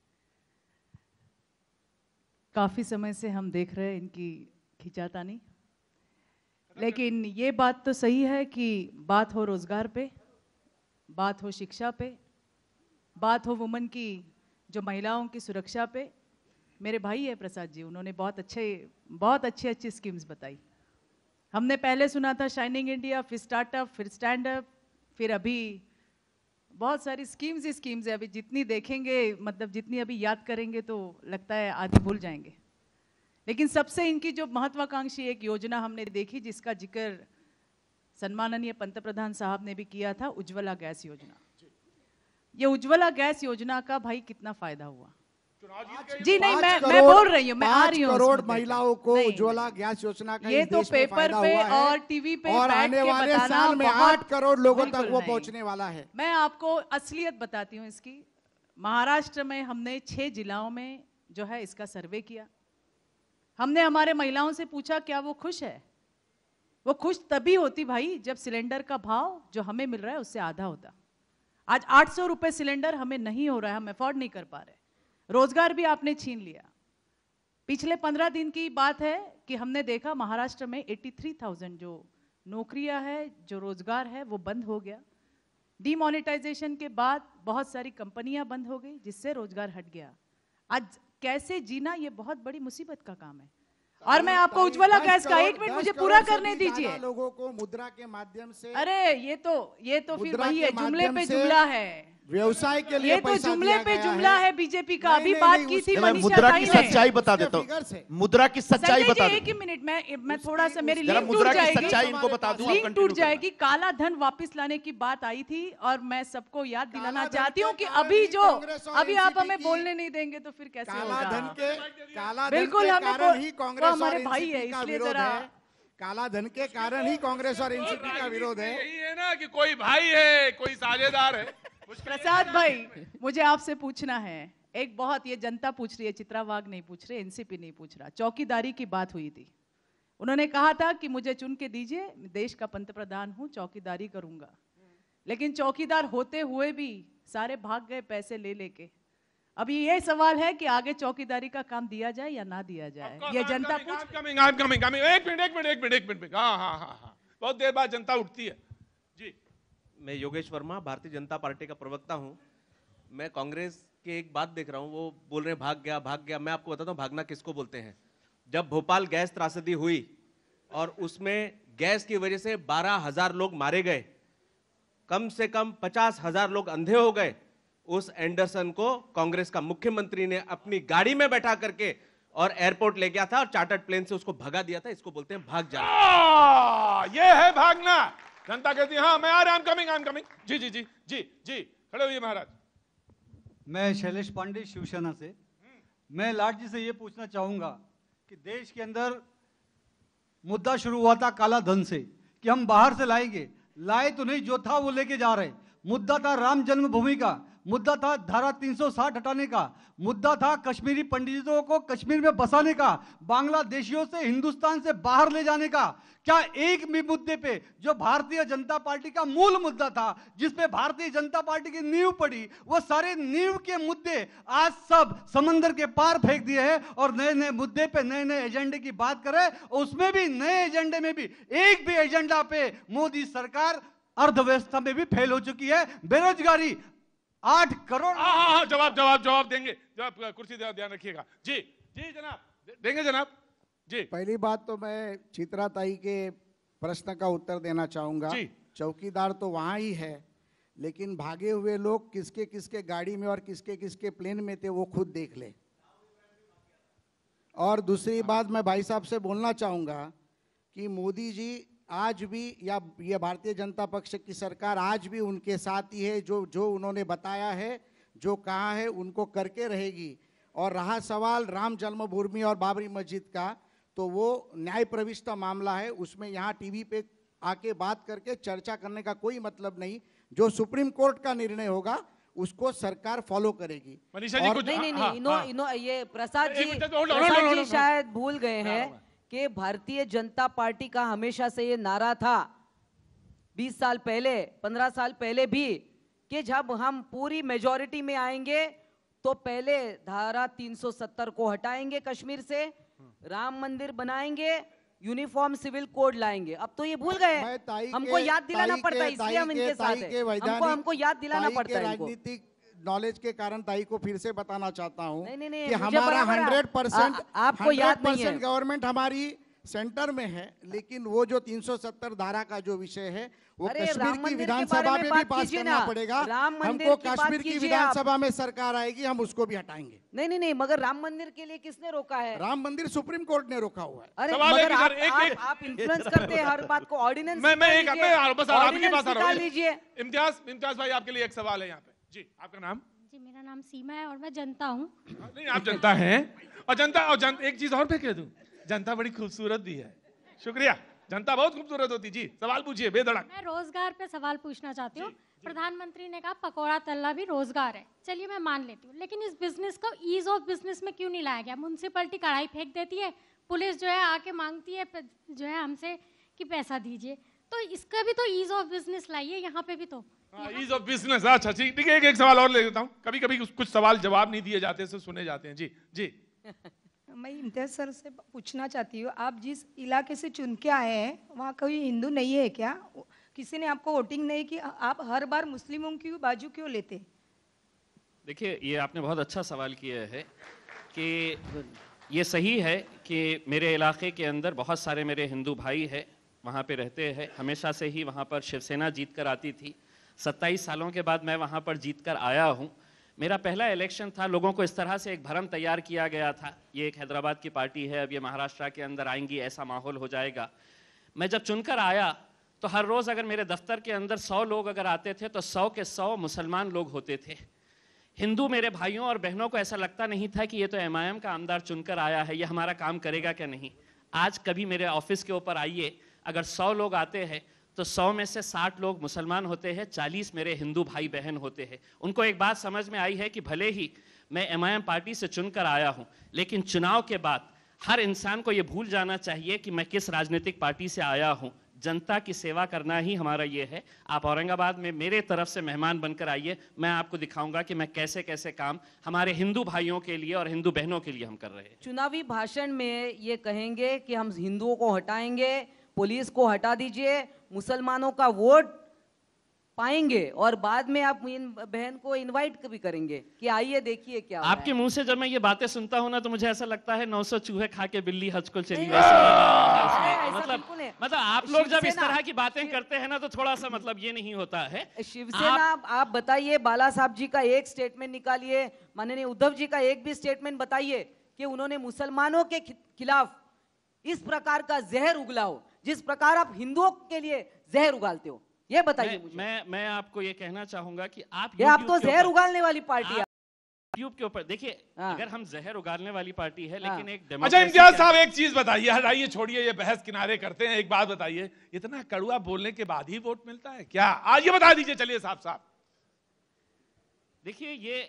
काफ़ी समय से हम देख रहे हैं इनकी खिंचातानी, लेकिन ये बात तो सही है कि बात हो रोजगार पे, बात हो शिक्षा पे, बात हो वुमन की, जो महिलाओं की सुरक्षा पे। मेरे भाई है प्रसाद जी, उन्होंने बहुत अच्छे बहुत अच्छी अच्छी स्कीम्स बताई। हमने पहले सुना था शाइनिंग इंडिया, फिर स्टार्टअप, फिर स्टैंड अप, फिर अभी बहुत सारी स्कीम्स ही स्कीम्स है। अभी जितनी देखेंगे, मतलब जितनी अभी याद करेंगे तो लगता है आधी भूल जाएंगे। लेकिन सबसे इनकी जो महत्वाकांक्षी एक योजना हमने देखी, जिसका जिक्र सम्माननीय पंतप्रधान साहब ने भी किया था, उज्ज्वला गैस योजना। ये उज्ज्वला गैस योजना का भाई कितना फायदा हुआ? जी नहीं, मैं मैं बोल रही हूँ, मैं आ रही हूँ। करोड़ महिलाओं को उज्ज्वला गैस योजना का ये इस तो देश में पेपर फायदा पे हुआ है। और टीवी पे और बैठ आने के वाले बताना साल में बहुत- आठ करोड़ लोगों तक बिल्कुल वो नहीं। पहुंचने वाला है। मैं आपको असलियत बताती हूँ इसकी। महाराष्ट्र में हमने छह जिलाओं में जो है इसका सर्वे किया। हमने हमारे महिलाओं से पूछा क्या वो खुश है? वो खुश तभी होती भाई जब सिलेंडर का भाव जो हमें मिल रहा है उससे आधा होता। आज आठ सौ रुपए सिलेंडर हमें नहीं हो रहा है, हम अफोर्ड नहीं कर पा रहे। रोजगार भी आपने छीन लिया। पिछले पंद्रह दिन की बात है कि हमने देखा महाराष्ट्र में तिरासी हज़ार जो नौकरियां है, जो रोजगार है, वो बंद हो गया। डीमोनेटाइजेशन के बाद बहुत सारी कंपनियां बंद हो गई, जिससे रोजगार हट गया। आज कैसे जीना, ये बहुत बड़ी मुसीबत का काम है। और मैं आपको उज्ज्वला गैस का एक मिनट मुझे पूरा करने दीजिए। लोगों को मुद्रा के माध्यम से, अरे ये तो ये तो फिर मुद्रा वही के है, जुमले माध्यम पे से जुमला है, व्यवसाय के लिए ये तो पैसा जुमले दिया पे गया जुमला है बीजेपी का। अभी नहीं, बात नहीं, की उस- थी मैं मनीषा मुद्रा भाई की ने। सच्चाई बता देता फिगर से। हूँ, मुद्रा की सच्चाई संजय बता जी एक ही दूं। मिनट में मैं थोड़ा सा मेरी जरा लिंक टूट मुद्रा की जाएगी, सच्चाई इनको बता दूं, आप लिंक continue टूट करना। जाएगी। काला धन वापस लाने की बात आई थी और मैं सबको याद काला दिलाना धन चाहती के हूँ कि कारण अभी ही जो कांग्रेस और अभी आप एनसीपी हमें की- बोलने नहीं देंगे तो फिर कैसे काला होगा? धन के काला धन बिल्कुल, के हमें कारण बोल- ही वो कांग्रेस और हमारे भाई है, एनसीपी का इसलिए विरोध जरा- है। काला धन के कारण ही कांग्रेस और एनसीपी का विरोध है। यही है ना कि कोई भाई है, कोई साझेदार है। प्रसाद भाई मुझे आपसे पूछना है, एक बहुत, ये जनता पूछ रही है, चित्रा वाघ नहीं पूछ रही, एनसीपी नहीं पूछ रहा। चौकीदारी की बात हुई थी, उन्होंने कहा था कि मुझे चुन के दीजिए, देश का पंतप्रधान हूं, चौकीदारी करूंगा। लेकिन चौकीदार होते हुए भी सारे भाग गए पैसे ले लेके। अभी ये सवाल है कि आगे चौकीदारी का काम दिया जाए या ना दिया जाए, ये जनता पूछ। कमिंग कमिंग कमिंग कमिंग एक मिनट एक मिनट एक मिनट एक मिनट हाँ हाँ हाँ हाँ बहुत देर बाद जनता उठती है जी। मैं योगेश वर्मा, भारतीय जनता पार्टी का प्रवक्ता हूं। मैं कांग्रेस के एक बात देख रहा हूं, वो बोल रहे हैं भाग गया भाग गया। मैं आपको बताता हूं भागना किसको बोलते हैं। जब भोपाल गैस त्रासदी हुई और उसमें गैस की वजह से बारह हजार लोग मारे गए, कम से कम पचास हजार लोग अंधे हो गए, उस एंडरसन को कांग्रेस का मुख्यमंत्री ने अपनी गाड़ी में बैठा करके और एयरपोर्ट ले गया था और चार्टर्ड प्लेन से उसको भगा दिया था। इसको बोलते हैं भाग जाना। आ, ये है भागना। जनता कहती है हाँ मैं आ रहा हूं, कमिंग आई एम कमिंग। जी जी जी जी जी खड़े होइए महाराज। मैं शैलेश पांडे शिवसेना से। मैं लाट जी से ये पूछना चाहूंगा कि देश के अंदर मुद्दा शुरू हुआ था काला धन से कि हम बाहर से लाएंगे, लाए तो नहीं, जो था वो लेके जा रहे। मुद्दा था राम जन्मभूमि का, मुद्दा था धारा तीन सौ साठ हटाने का, मुद्दा था कश्मीरी पंडितों को कश्मीर में बसाने का, बांग्लादेशियों से हिंदुस्तान से बाहर ले जाने का। क्या एक भी मुद्दे पे जो भारतीय जनता पार्टी का मूल मुद्दा था, जिस पे भारतीय जनता पार्टी की नींव पड़ी, वो सारे नींव के मुद्दे आज सब समंदर के पार फेंक दिए हैं और नए नए मुद्दे पे नए नए एजेंडे की बात करें। उसमें भी नए एजेंडे में भी एक भी एजेंडा पे मोदी सरकार अर्थव्यवस्था में भी फेल हो चुकी है। बेरोजगारी आठ करोड़। हाँ हाँ हाँ जवाब जवाब जवाब देंगे, जवाब कुर्सी दे- ध्यान रखिएगा। जी जी जनाब दे- देंगे जनाब जी। पहली बात तो मैं चित्रा ताई के प्रश्न का उत्तर देना चाहूंगा। जी। चौकीदार तो वहां ही है, लेकिन भागे हुए लोग किसके किसके गाड़ी में और किसके किसके प्लेन में थे वो खुद देख ले। और दूसरी बात मैं भाई साहब से बोलना चाहूंगा कि मोदी जी आज भी या ये भारतीय जनता पक्ष की सरकार आज भी उनके साथ ही है। जो जो उन्होंने बताया है, जो कहा है, उनको करके रहेगी। और रहा सवाल राम जन्मभूमि और बाबरी मस्जिद का, तो वो न्याय प्रविष्टा मामला है, उसमें यहाँ टीवी पे आके बात करके चर्चा करने का कोई मतलब नहीं। जो सुप्रीम कोर्ट का निर्णय होगा उसको सरकार फॉलो करेगी। मनीषा जी और कुछ नहीं नहीं हाँ, नहीं इनो, हाँ। इनो, ये प्रसाद जी एक minute, hold on, hold on, Prasad hold ji on, शायद भूल गए हैं कि भारतीय जनता पार्टी का हमेशा से ये नारा था, बीस साल पहले, पंद्रह साल पहले भी, कि जब हम पूरी मेजॉरिटी में आएंगे तो पहले धारा तीन सौ सत्तर को हटाएंगे कश्मीर से, राम मंदिर बनाएंगे, यूनिफॉर्म सिविल कोड लाएंगे। अब तो ये भूल गए। मैं ताई हमको के- याद दिलाना ताई पड़ता है, के- इसलिए ताई हम के- इनके साथ ताई हैं। के हमको वैधानिक- हमको याद दिलाना ताई पड़ता के है इनको। राजनीतिक नॉलेज के कारण ताई को फिर से बताना चाहता हूं नहीं, नहीं, नहीं, कि मुझे हमारा बराबर आ- हंड्रेड परसेंट आ- आपको याद नहीं है। गवर्नमेंट हमारी सेंटर में है, लेकिन वो जो तीन सौ सत्तर धारा का जो विषय है वो अरे, कश्मीर राम की मंदिर के विधानसभा बारे में में भी बात पास कीजिए करना ना। पड़ेगा। राम मंदिर हमको की बात कश्मीर की कीजिए विधानसभा में सरकार आएगी, हम उसको भी हटाएंगे। नहीं नहीं नहीं, मगर राम मंदिर के लिए किसने रोका है? राम मंदिर सुप्रीम कोर्ट ने रोका हुआ है। अरे सवाल है मगर कि आप, सर, एक- आप, एक- आप इन्फ्लुएंस करते हैं हर बात को। ऑर्डिनेंस मैं मैं एक मैं आ- बस आपके पास आ रहा हूँ। लीजिए। इम्तियाज इम्तियाज भाई आपके लिए एक सवाल है यहाँ पे। जी आपका नाम? जी मेरा नाम सीमा है और मैं जनता हूँ। नहीं आप जनता हैं और जनता और जन, एक चीज और मैं कह दूं, जनता बड़ी खूबसूरत भी है। शुक्रिया, जनता बहुत खूबसूरत होती। जी सवाल पूछिए बेधड़क। मैं रोजगार पे सवाल पूछना चाहती हूँ। प्रधानमंत्री ने कहा पकौड़ा तलना भी रोजगार है, चलिए मैं मान लेती हूँ, लेकिन इस बिजनेस को ईज ऑफ बिजनेस में क्यों नहीं लाया गया? म्युनिसिपैलिटी कढ़ाई फेंक देती है, पुलिस जो है आके मांगती है जो है हमसे कि पैसा दीजिए, तो इसका भी तो ईज ऑफ बिजनेस लाइए यहाँ पे भी। तो ईज ऑफ बिजनेस, अच्छा ठीक ठीक है। एक, एक सवाल और ले लेता हूँ। कभी कभी कुछ, कुछ सवाल जवाब नहीं दिए जाते, से सुने जाते हैं। जी जी मैं इम्तियाज सर से पूछना चाहती हूँ, आप जिस इलाके से चुन के आए हैं वहाँ कोई हिंदू नहीं है क्या? किसी ने आपको वोटिंग नहीं की? आप हर बार मुस्लिमों की बाजू क्यों लेते? देखिए ये आपने बहुत अच्छा सवाल किया है कि ये सही है कि मेरे इलाके के अंदर बहुत सारे मेरे हिंदू भाई हैं, वहाँ पे रहते हैं। हमेशा से ही वहाँ पर शिवसेना जीत कर आती थी। सत्ताईस सालों के बाद मैं वहाँ पर जीत कर आया हूँ। मेरा पहला इलेक्शन था, लोगों को इस तरह से एक भ्रम तैयार किया गया था, ये एक हैदराबाद की पार्टी है, अब ये महाराष्ट्र के अंदर आएंगी, ऐसा माहौल हो जाएगा। मैं जब चुनकर आया तो हर रोज़ अगर मेरे दफ्तर के अंदर सौ लोग अगर आते थे तो सौ के सौ मुसलमान लोग होते थे। हिंदू मेरे भाइयों और बहनों को ऐसा लगता नहीं था कि ये तो एम आई एम का आमदार चुनकर आया है, ये हमारा काम करेगा क्या नहीं। आज कभी मेरे ऑफिस के ऊपर आइए, अगर सौ लोग आते हैं तो सौ में से साठ लोग मुसलमान होते हैं, चालीस मेरे हिंदू भाई बहन होते हैं। उनको एक बात समझ में आई है कि भले ही मैं एम आई एम पार्टी से चुनकर आया हूं, लेकिन चुनाव के बाद हर इंसान को ये भूल जाना चाहिए कि मैं किस राजनीतिक पार्टी से आया हूं। जनता की सेवा करना ही हमारा ये है। आप औरंगाबाद में मेरे तरफ से मेहमान बनकर आइए, मैं आपको दिखाऊंगा कि मैं कैसे कैसे काम हमारे हिंदू भाइयों के लिए और हिंदू बहनों के लिए हम कर रहे हैं। चुनावी भाषण में ये कहेंगे कि हम हिंदुओं को हटाएंगे, पुलिस को हटा दीजिए, मुसलमानों का वोट पाएंगे, और बाद में आप इन बहन को इनवाइट भी करेंगे कि आइए देखिए क्या हो रहा है। आपके मुंह से जब मैं ये बातें सुनता हूं ना तो मुझे ऐसा लगता है नौ सौ चूहे खा के बिल्ली हज को चली। मतलब मतलब आप लोग जब इस तरह की बातें करते हैं ना तो थोड़ा सा मतलब ये नहीं होता है। शिवसेना, आप बताइए, बाला साहब जी का एक स्टेटमेंट निकालिए, माननीय उद्धव जी का एक भी स्टेटमेंट बताइए कि उन्होंने मुसलमानों के खिलाफ इस प्रकार का जहर उगला हो जिस प्रकार आप हिंदुओं के लिए जहर उगालते हो। ये बताइए मुझे। मैं मैं आपको ये कहना चाहूंगा कि आप ये आप तो जहर उगालने वाली पार्टी है। यूट्यूब के ऊपर देखिए, अगर हम जहर उगालने वाली पार्टी है, लेकिन एक अच्छा इम्तियाज साहब एक चीज बताइए, हटाइए छोड़िए ये बहस किनारे करते हैं, एक बात बताइए, इतना कड़वा बोलने के बाद ही वोट मिलता है क्या? आज ये बता दीजिए, चलिए साहब साहब। देखिए, ये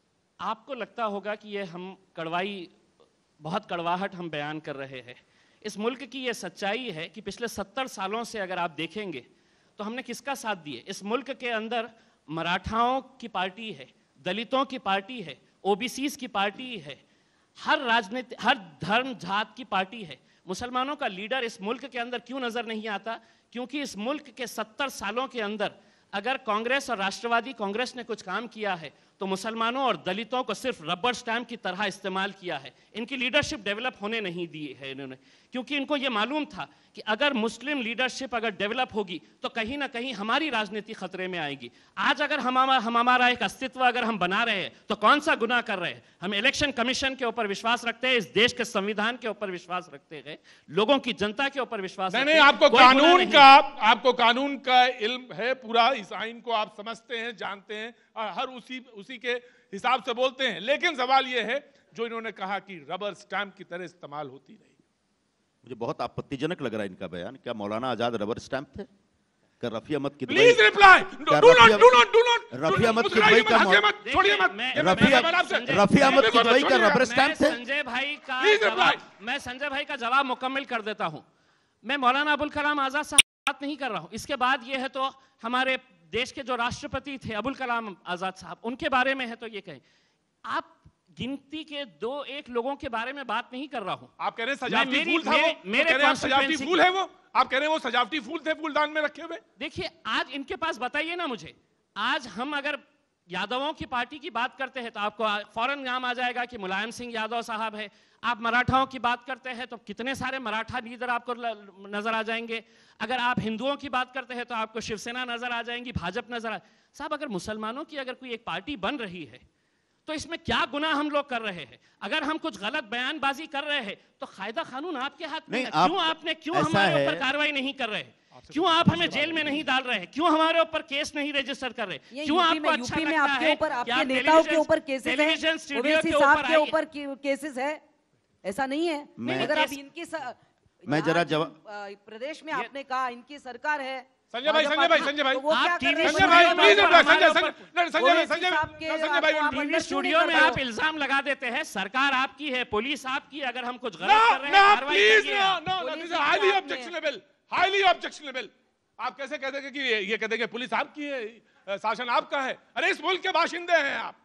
आपको लगता होगा कि ये हम कड़वाई, बहुत कड़वाहट हम बयान कर रहे हैं। इस मुल्क की ये सच्चाई है कि पिछले सत्तर सालों से अगर आप देखेंगे तो हमने किसका साथ दिए। इस मुल्क के अंदर मराठाओं की पार्टी है, दलितों की पार्टी है, ओबीसीज की पार्टी है, हर राजनीति, हर धर्म जात की पार्टी है। मुसलमानों का लीडर इस मुल्क के अंदर क्यों नजर नहीं आता? क्योंकि इस मुल्क के सत्तर सालों के अंदर अगर कांग्रेस और राष्ट्रवादी कांग्रेस ने कुछ काम किया है तो मुसलमानों और दलितों को सिर्फ रबर स्टैम्प की तरह इस्तेमाल किया है। इनकी लीडरशिप डेवलप होने नहीं दी है इन्होंने, क्योंकि इनको ये मालूम था कि अगर मुस्लिम लीडरशिप अगर डेवलप होगी तो कहीं ना कहीं हमारी राजनीति खतरे में आएगी। आज अगर हम हम हमारा एक अस्तित्व अगर हम बना रहे हैं तो कौन सा गुनाह कर रहे हैं? हम इलेक्शन कमीशन के ऊपर विश्वास रखते हैं, इस देश के संविधान के ऊपर विश्वास रखते हैं, लोगों की जनता के ऊपर विश्वास नहीं, नहीं, आपको कानून का आपको कानून का इल्म है पूरा, इस आइन को आप समझते हैं, जानते हैं, हर उसी उसी के हिसाब से बोलते हैं। लेकिन सवाल यह है जो इन्होंने कहा कि रबर स्टैम्प की तरह इस्तेमाल होती रही। मुझे बहुत आपत्तिजनक लग रहा है इनका बयान। क्या मौलाना आजाद रबर स्टैम्प थे? क्या रफी अहमद की please reply, do not do not do not Rafi Ahmed की दुबई का छोड़िए मत, रफी रफी अहमद की दुबई का रबर स्टैम्प थे? संजय भाई का जवाब, मैं संजय भाई का जवाब मुकम्मल कर देता हूं। मैं मौलाना अबुल कलाम आजाद साहब बात नहीं कर रहा हूं। इसके बाद ये है तो हमारे देश के जो राष्ट्रपति थे अबुल कलाम आजाद साहब, उनके बारे में है तो ये कहें। आप गिनती के दो एक लोगों के बारे में बात नहीं कर रहा हूं। आप कह रहे हैं सजावटी फूल था वो, मेरे कह रहे हैं सजावटी फूल है वो, आप कह रहे हैं वो सजावटी फूल थे फूलदान में रखे हुए। देखिए, आज इनके पास बताइए ना मुझे, आज हम अगर यादवों की पार्टी की बात करते हैं तो आपको फौरन नाम आ जाएगा कि मुलायम सिंह यादव साहब है। आप मराठाओं की बात करते हैं तो कितने सारे मराठा लीडर आपको नजर आ जाएंगे। अगर आप हिंदुओं की बात करते हैं तो आपको शिवसेना नजर आ जाएंगी, भाजपा नजर आ। साहब, अगर मुसलमानों की अगर कोई एक पार्टी बन रही है तो इसमें क्या गुनाह हम लोग कर रहे हैं? अगर हम कुछ गलत बयानबाजी कर रहे हैं तो कायदा कानून आपके हाथ में है। आप, क्यों आपने क्यों हमारे ऊपर कार्रवाई नहीं कर रहे? क्यों आप हमें जेल में नहीं डाल रहे? क्यों हमारे ऊपर केस नहीं रजिस्टर कर रहे? क्यों आपको अच्छा यूपी में लगता आपके है ऊपर, कि आपके नेताओं के ऊपर केसेस है, ओवैसी साहब के ऊपर केसेस है? ऐसा नहीं है। अगर आप इनकी मैं जरा जवाब, प्रदेश में आपने कहा इनकी सरकार है। संजय भाई, संजय भाई, संजय भाई, आप टीवी संजय भाई, प्लीज संजय संजय संजय संजय भाई, टीवी स्टूडियो में आप इल्जाम लगा देते हैं सरकार आपकी है, पुलिस आपकी है। अगर हम कुछ गलत कर रहे हैं कार्रवाई करिए। No no, this is highly objectionable, highly objectionable. आप कैसे कहते हैं कि ये कहते हैं कि पुलिस आपकी है, शासन आपका है? अरे इस मुल्क के बाशिंदे हैं आप,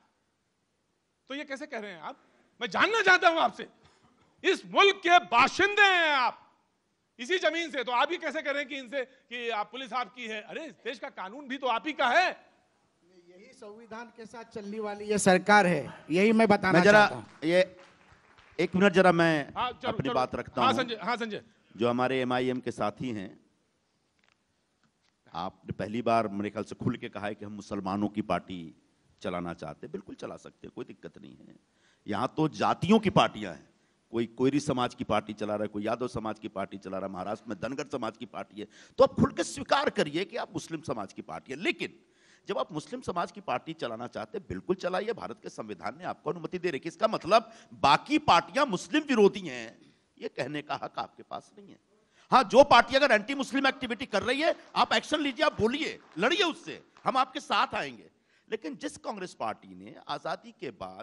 तो ये कैसे कह रहे हैं आप? मैं जानना चाहता हूं आपसे, इस मुल्क के बाशिंदे हैं आप, इसी जमीन से, तो आप ही कैसे करें कि इनसे कि आप पुलिस आपकी है? अरे इस देश का कानून भी तो आप ही का है। यही संविधान के साथ चलने वाली ये सरकार है, यही मैं बताना मैं जरा चाहता हूं। ये एक मिनट जरा मैं हाँ, चलो, अपनी चलो। बात रखता हाँ हूं। संजय, हाँ संजय। जो हमारे एमआईएम के साथी हैं, आपने पहली बार मेरे ख्याल से खुल के कहा है कि हम मुसलमानों की पार्टी चलाना चाहते हैं। बिल्कुल चला सकते हैं, कोई दिक्कत नहीं है। यहां तो जातियों की पार्टियां हैं, कोई कोयरी समाज की पार्टी चला रहा है, कोई यादव समाज की पार्टी चला रहा है, महाराष्ट्र में धनगर समाज की पार्टी है। तो आप खुल के स्वीकार करिए कि आप मुस्लिम समाज की पार्टी है। लेकिन जब आप मुस्लिम समाज की पार्टी चलाना चाहते हैं, बिल्कुल चलाइए, भारत के संविधान ने आपको अनुमति दे रखी है। इसका मतलब बाकी पार्टियां मुस्लिम विरोधी हैं, ये कहने का हक आपके पास नहीं है। हाँ, जो पार्टी अगर एंटी मुस्लिम एक्टिविटी कर रही है, आप एक्शन लीजिए, आप बोलिए, लड़िए उससे, हम आपके साथ आएंगे। लेकिन जिस कांग्रेस पार्टी ने आजादी के बाद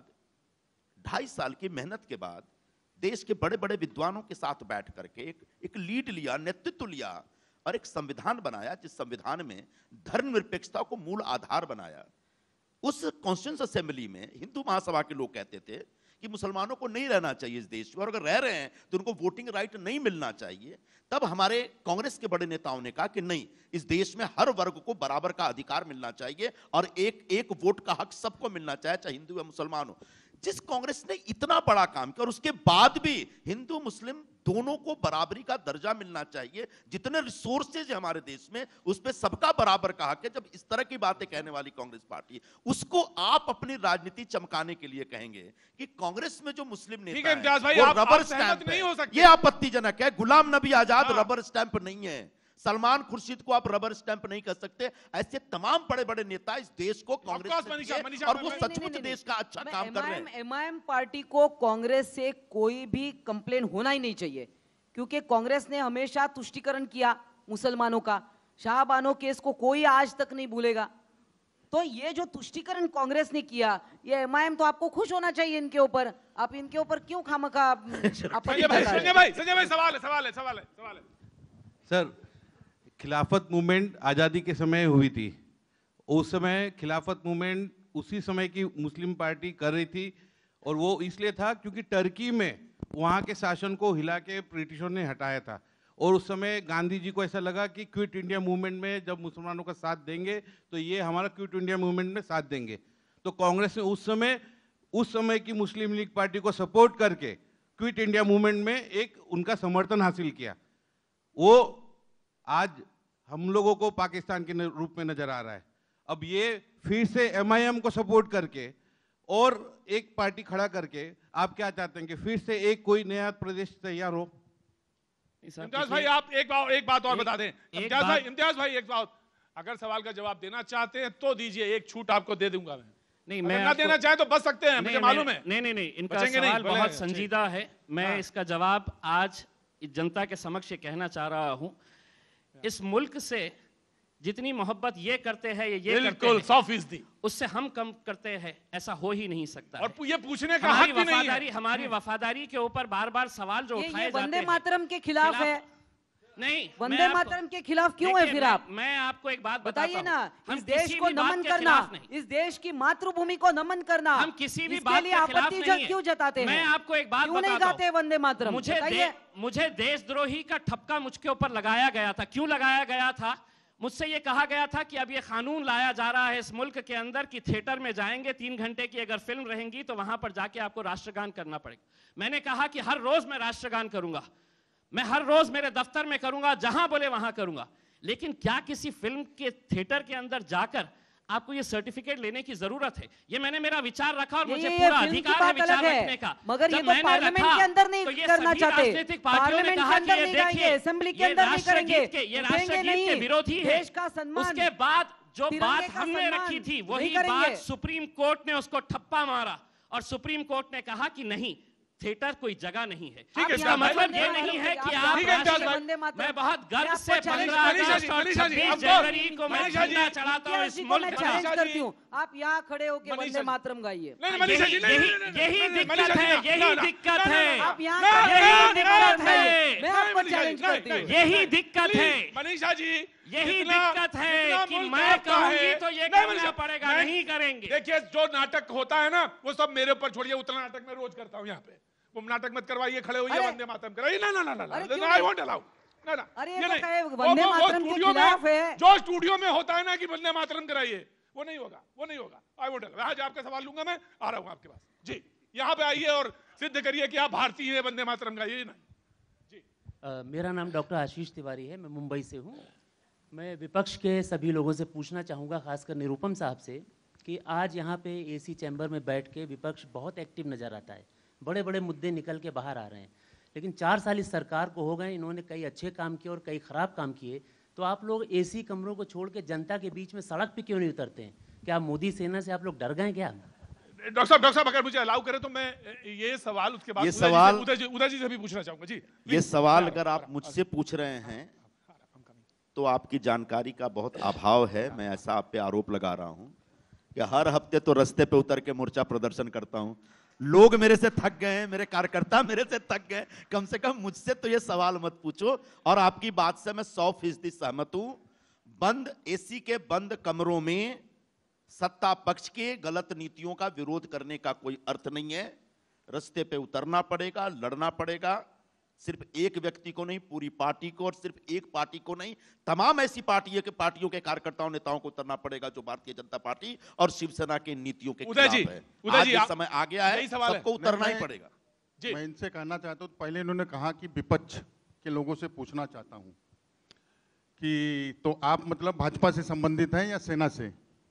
ढाई साल की मेहनत के बाद देश के बड़े बड़े विद्वानों के साथ बैठ करके एक एक लीड लिया, नेतृत्व लिया और एक संविधान बनाया, जिस संविधान में धर्मनिरपेक्षता को मूल आधार बनाया, उस कॉन्स्टिट्यूएंट असेंबली में हिंदू महासभा के लोग कहते थे कि मुसलमानों को नहीं रहना चाहिए इस देश में, और अगर रह रहे हैं तो उनको वोटिंग राइट नहीं मिलना चाहिए। तब हमारे कांग्रेस के बड़े नेताओं ने कहा कि नहीं, इस देश में हर वर्ग को बराबर का अधिकार मिलना चाहिए और एक एक वोट का हक सबको मिलना चाहिए, चाहे हिंदू या मुसलमान हो। जिस कांग्रेस ने इतना बड़ा काम किया और उसके बाद भी हिंदू मुस्लिम दोनों को बराबरी का दर्जा मिलना चाहिए, जितने रिसोर्सेज है हमारे देश में उस पे सबका बराबर का हक है, जब इस तरह की बातें कहने वाली कांग्रेस पार्टी, उसको आप अपनी राजनीति चमकाने के लिए कहेंगे कि कांग्रेस में जो मुस्लिम नेता है, इम्तियाज भाई, वो आप- रबर आप सहमत स्टैंप नहीं है। हो सकते। ये आपत्तिजनक है। गुलाम नबी आजाद हाँ। रबर स्टैंप नहीं है, सलमान खुर्शीद को आप रबर स्टैंप नहीं कर सकते। ऐसे तमाम बड़े बड़े नेता इस देश को कांग्रेस course, ने मनीषा, दिए मनीषा, और वो मैं- सचमुच देश का अच्छा काम कर रहे हैं। एमआईएम पार्टी को कांग्रेस से कोई भी कंप्लेन होना ही नहीं चाहिए, क्योंकि कांग्रेस ने हमेशा तुष्टीकरण किया मुसलमानों का। शाहबानो केस को कोई आज तक नहीं भूलेगा। तो ये जो तुष्टीकरण कांग्रेस ने किया, ये एमआईएम तो आपको खुश होना चाहिए इनके ऊपर। आप इनके ऊपर क्यों खामखा आपत्ति संजय भाई, जता रहे संजय हैं? भाई, संजय भाई, सवाल है, सवाल है, सवाल है, सवाल है। सर, खिलाफत मूवमेंट आज़ादी के समय हुई थी। उस समय खिलाफत मूवमेंट उसी समय की मुस्लिम पार्टी कर रही थी, और वो इसलिए था क्योंकि टर्की में वहाँ के शासन को हिला के ब्रिटिशों ने हटाया था। और उस समय गांधी जी को ऐसा लगा कि क्विट इंडिया मूवमेंट में जब मुसलमानों का साथ देंगे तो ये हमारा क्विट इंडिया मूवमेंट में साथ देंगे। तो कांग्रेस ने उस समय उस समय की मुस्लिम लीग पार्टी को सपोर्ट करके क्विट इंडिया मूवमेंट में एक उनका समर्थन हासिल किया। वो आज हम लोगों को पाकिस्तान के न- रूप में नजर आ रहा है। अब ये फिर से एमआईएम को सपोर्ट करके और एक पार्टी खड़ा करके आप क्या चाहते हैं कि फिर से एक कोई नया प्रदेश तैयार हो? इम्तियाज भाई, आप एक बात एक बात और एक- बता दें। एक इम्तियाज भाई, बात- इम्तियाज भाई, एक बात, अगर सवाल का जवाब देना चाहते हैं तो दीजिए, एक छूट आपको दे दूंगा मैं। नहीं, अगर मैं ना आपको- देना चाहे तो बच सकते हैं, मुझे नहीं, मालूम नहीं, है। नहीं नहीं नहीं इनका बचेंगे नहीं, सवाल बोले- बहुत संजीदा है। मैं हाँ। इसका जवाब आज जनता के समक्ष ये कहना चाह रहा हूं। इस मुल्क से जितनी मोहब्बत ये करते हैं, ये ये करते बिल्कुल हैं, सौ फीसदी, उससे हम कम करते हैं, ऐसा हो ही नहीं सकता और है। ये पूछने का हमारी हक भी नहीं वफादारी है। हमारी वफादारी के ऊपर बार बार सवाल जो ये उठाए ये जाते वंदे हैं, मातरम के खिलाफ खिलाफ- है। नहीं, वंदे मैं आपको- मातरम के खिलाफ क्यों है देखिए, फिर मैं- आप? मैं आपको एक बात बताइए बताता ना, हूं। हम इस देश किसी को भी बात नमन के करना, खिलाफ नहीं। इस देश की मातृभूमि को नमन करना, हम किसी भी इसके बात लिए के खिलाफ आपत्ति नहीं है। क्यों जताते हैं? मैं आपको एक बात क्यों नहीं बताता गाते वंदे मातरम? मुझे दे, बताइए। मुझे देशद्रोही का ठपका मुझके ऊपर लगाया गया था। क्यों लगाया गया था? मुझसे ये कहा गया था कि अब ये कानून लाया जा रहा है इस मुल्क के अंदर कि थिएटर में जाएंगे, तीन घंटे की अगर फिल्म रहेंगी तो वहां पर जाके आपको राष्ट्रगान करना पड़ेगा। मैंने कहा कि हर रोज मैं राष्ट्रगान करूंगा, मैं हर रोज मेरे दफ्तर में करूंगा, जहां बोले वहां करूंगा। लेकिन क्या किसी फिल्म के थिएटर के अंदर जाकर आपको ये सर्टिफिकेट लेने की जरूरत है? ये मैंने मेरा विचार रखा और ये- मुझे ये पूरा फिल्म की अधिकार है बात विचार अलग है, रखने का। मगर जब ये तो मैंने पार्लियामेंट रखा, के अंदर नहीं तो ये करना सभी चाहते। राजनीतिक पार्टियों ने पार्लियामेंट कहा के कि अंदर ये नहीं देखिए, गाएंगे, असेंबली के ये अंदर नहीं राष्ट्रगीत करेंगे, के- ये उठेंगे राष्ट्रगीत के नहीं। विरोधी है। देश का सम्मान, उसके बाद जो तिरंगे बात का हमने सम्मान रखी थी नहीं वही करेंगे। बात सुप्रीम कोर्ट ने उसको ठप्पा मारा और सुप्रीम कोर्ट ने कहा कि नहीं, थिएटर कोई जगह नहीं है। ठीक है, इसका आप मतलब वंदे ये मातरम नहीं है के- कि आप आप ठीक है, राष्ट्र- वंदे मातरम- मैं बहुत गर्व मैं से आपको challenge पंद्रह मनीषा अगस्त जी, और मनीषा जी, छब्बीस अब तो- जनवरी को मैं मनीषा जी, झंडा चढ़ाता हूँ इस इसी को मुल्क मैं में। चैलेंज मनीषा करती जी- हूँ, आप यहाँ खड़े होके मनीषा वंदे जी- मातरम गाइए। नहीं, नहीं, मनीषा जी, यही नहीं, यही नहीं, नहीं, यही नहीं, नहीं, दिक्कत मनीषा जी, है, ना, यही ना, ना, दिक्कत ना, ना, है। ना, आप यहाँ ना, खड़े ना, होके ना, दिक्कत ना, है। मैं नहीं, आपको मनीषा जी, चैलेंज नहीं, करती हूँ। नहीं, यही नहीं, दिक्कत प्लीज, है। मनीषा जी, यही जितना- दिक्कत है जितना कि मुल्क मैं आपका कहूंगी है- तो ये नहीं, करना मनीषा, पड़ेगा, मैं- नहीं करेंगे। देखिए, जो नाटक होता है ना वो सब मेरे ऊपर छोड़िए। उतना नाटक मैं रोज करता हूँ यहाँ पे। वो नाटक मत करवाइए, खड़े होइए, अरे- वंदे मातरम कराइए। ना ना ना ना अरे ना, क्यों आई नहीं? Won't allow. ना ना, अरे ये ये तो नहीं। कहे वो- वंदे वो- वो मातरम के स्टूडियो में- खिलाफ है। जो स्टूडियो में होता है ना कि वंदे मातरम कराइए, वो नहीं होगा, वो नहीं होगा। I won't allow. आज आपका सवाल लूंगा मैं, आ रहा हूँ आपके पास। जी, यहाँ पे आइए और सिद्ध करिए कि आप भारतीय हैं वंदे मातरम का, ये ना। Uh, मेरा नाम डॉक्टर आशीष तिवारी है, मैं मुंबई से हूँ। मैं विपक्ष के सभी लोगों से पूछना चाहूँगा, खासकर निरुपम साहब से, कि आज यहाँ पे एसी चैम्बर में बैठ के विपक्ष बहुत एक्टिव नज़र आता है, बड़े बड़े मुद्दे निकल के बाहर आ रहे हैं, लेकिन चार साल इस सरकार को हो गए, इन्होंने कई अच्छे काम किए और कई ख़राब काम किए, तो आप लोग एसी कमरों को छोड़ के जनता के बीच में सड़क पे क्यों नहीं उतरते हैं? क्या मोदी सेना से आप लोग डर गए क्या? डॉक्टर साहब डॉक्टर साहब अगर मुझे अलाउ करें तो मैं ये सवाल उसके बाद ये सवाल उदय जी उदय जी से भी पूछना चाहूंगा जी। ये सवाल अगर आप मुझसे पूछ रहे हैं तो आपकी जानकारी का बहुत अभाव है। मैं ऐसा आप पे आरोप लगा रहा हूं कि हर हफ्ते तो रास्ते पे उतर के मोर्चा प्रदर्शन करता हूं, लोग मेरे से थक गए हैं, मेरे कार्यकर्ता मेरे से थक गए, कम से कम मुझसे तो ये सवाल मत पूछो। और आपकी बात से मैं सौ फीसदी सहमत हूं। बंद एसी के बंद कमरों में सत्ता पक्ष के गलत नीतियों का विरोध करने का कोई अर्थ नहीं है। रास्ते पे उतरना पड़ेगा, लड़ना पड़ेगा, सिर्फ एक व्यक्ति को नहीं, पूरी पार्टी को, और सिर्फ एक पार्टी को नहीं, तमाम ऐसी पार्टियों के पार्टियों के कार्यकर्ताओं नेताओं को उतरना पड़ेगा जो भारतीय जनता पार्टी और शिवसेना के नीतियों के खिलाफ है। आज ये समय आ गया है, सबको उतरना ही पड़ेगा। मैं इनसे कहना चाहता हूं, पहले इन्होंने कहा कि विपक्ष के लोगों से पूछना चाहता हूं कि तो आप मतलब भाजपा से संबंधित हैं या सेना से?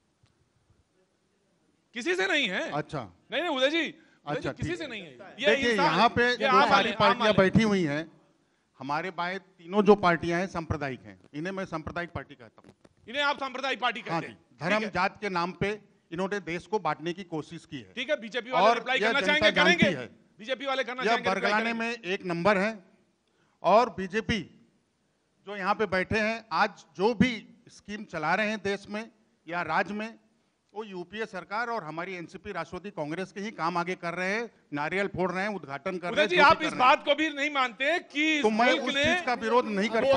किसी से नहीं है। अच्छा, नहीं नहीं उदय जी, अच्छा, किसी से नहीं है। देखिए यहाँ पे जो सारी पार्टियां बैठी हुई हैं, हमारे बाएं तीनों जो पार्टियां हैं सांप्रदायिक हैं, इन्हें मैं सांप्रदायिक पार्टी कहता हूँ। इन्हें आप सांप्रदायिक पार्टी कहते हैं? धर्म जात के नाम पे इन्होंने देश को बांटने की कोशिश की है। ठीक है, बीजेपी वाले रिप्लाई करना चाहेंगे, करेंगे। बीजेपी वाले करना चाहेंगे, बरगलाने में एक नंबर है। और बीजेपी जो यहाँ पे बैठे हैं, आज जो भी स्कीम चला रहे हैं देश में या राज्य में, वो यूपीए सरकार और हमारी एनसीपी राष्ट्रवादी कांग्रेस के ही काम आगे कर रहे हैं, नारियल फोड़ रहे हैं, उद्घाटन कर रहे हैं। जी आप इस बात को भी नहीं मानते कि तो मैं उस चीज का विरोध नहीं कर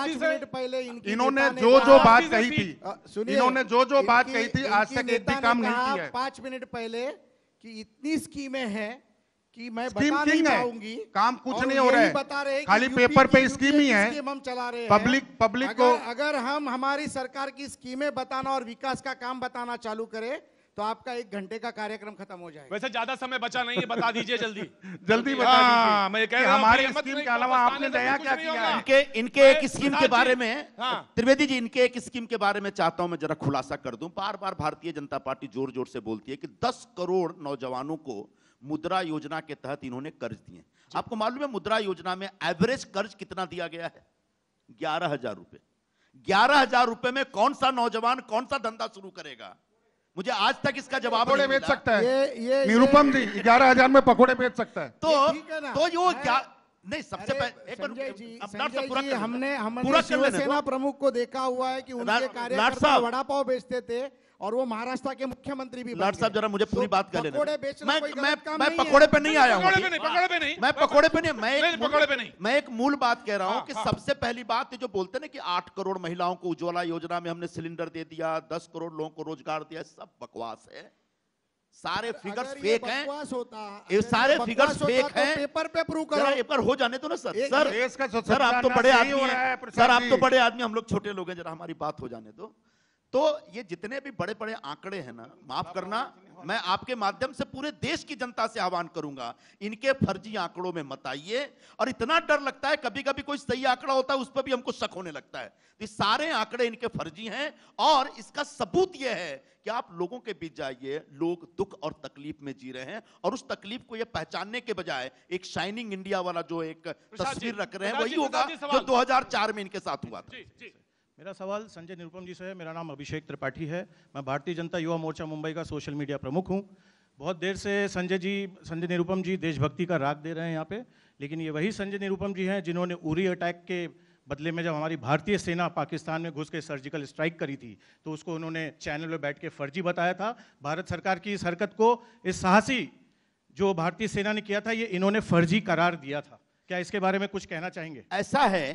पाऊंगा। इन्होंने जो जो बात कही थी, इन्होंने जो जो बात कही थी, आज तक एक भी काम नहीं किया है। पांच मिनट पहले कि इतनी स्कीमें हैं कि मैं स्कीम बता नहीं किंग पाऊंगी, है, काम कुछ नहीं हो रहा है, बता रहे हैं खाली पेपर पे स्कीम ही है। हम चला रहे हैं पब्लिक पब्लिक को अगर हम हमारी सरकार की स्कीमें बताना और विकास का काम बताना चालू करें तो आपका एक घंटे का कार्यक्रम खत्म हो जाएगा। वैसे ज्यादा समय बचा नहीं है, बता दीजिए जल्दी जल्दी बता दीजिए। मैं कह रहा हूं हमारे स्कीम के अलावा आपने नया क्या किया है? इनके इनके एक स्कीम के बारे में, त्रिवेदी जी, इनके एक स्कीम के बारे में चाहता हूं मैं जरा खुलासा कर दूं। बार बार भारतीय जनता पार्टी जोर जोर से बोलती है कि दस करोड़ नौजवानों को मुद्रा योजना के तहत इन्होंने कर्ज दिए। आपको मालूम है मुद्रा योजना में एवरेज कर्ज कितना दिया गया है? ग्यारह हजार रुपए। ग्यारह हजार रुपए में कौन सा नौजवान कौन सा धंधा शुरू करेगा? मुझे आज तक इसका जवाब पकोड़े बेच सकता है निरुपम जी, ग्यारह हजार में पकोड़े बेच सकता है। तो तो यो क्या नहीं, सबसे पहले संजय जी, संजय जी हमने हमने शिवसेना प्रमुख को देखा हुआ है कि उनके कार्यकर्ता वड़ा पाव बेचते थे और वो महाराष्ट्र के मुख्यमंत्री भी। लाट साहब जरा मुझे पूरी बात कर लेने पकोड़े बेचना मैं कोई मैं गलत काम मैं नहीं है। पकोड़े पे नहीं आया हूं, पकोड़े पे नहीं, पकोड़े पे नहीं, मैं पकोड़े पे नहीं, मैं एक पकोड़े पे नहीं, मैं एक मूल बात कह रहा हूं हाँ, कि हाँ। सबसे पहली बात ये जो बोलते हैं ना कि आठ करोड़ महिलाओं को उज्ज्वला योजना में हमने सिलेंडर दे दिया, दस करोड़ लोगों को रोजगार दिया, सब बकवास है। सारे फिगर्स फेक हैं, ये सारे फिगर्स फेक हैं। पेपर पे प्रूव करो, एक बार हो जाने दो ना सर। एक- सर देश का सर आप तो बड़े आदमी हो रहा है, हैं, प्रसाद सर आप तो जी। बड़े आदमी, हम लोग छोटे लोग हैं, जरा हमारी बात हो जाने दो। तो ये जितने भी बड़े बड़े आंकड़े हैं ना, माफ करना, मैं आपके माध्यम से पूरे देश की जनता से आह्वान करूंगा, इनके फर्जी आंकड़ों में मत आइए। और इतना डर लगता है, कभी कभी कोई सही आंकड़ा होता है उस पर भी हमको शक होने लगता है। ये सारे आंकड़े इनके फर्जी हैं और इसका सबूत यह है कि आप लोगों के बीच जाइए, लोग दुख और तकलीफ में जी रहे हैं और उस तकलीफ को ये पहचानने के बजाय एक शाइनिंग इंडिया वाला जो एक तस्वीर रख रहे हैं वही होगा जो दो हजार चार में इनके साथ हुआ था। मेरा सवाल संजय निरुपम जी से है। मेरा नाम अभिषेक त्रिपाठी है, मैं भारतीय जनता युवा मोर्चा मुंबई का सोशल मीडिया प्रमुख हूं। बहुत देर से संजय जी संजय निरुपम जी देशभक्ति का राग दे रहे हैं यहाँ पे, लेकिन ये वही संजय निरुपम जी हैं जिन्होंने उरी अटैक के बदले में जब हमारी भारतीय सेना पाकिस्तान में घुस के सर्जिकल स्ट्राइक करी थी तो उसको उन्होंने चैनल में बैठ के फर्जी बताया था। भारत सरकार की इस हरकत को, इस साहसी जो भारतीय सेना ने किया था, ये इन्होंने फर्जी करार दिया था। क्या इसके बारे में कुछ कहना चाहेंगे? ऐसा है,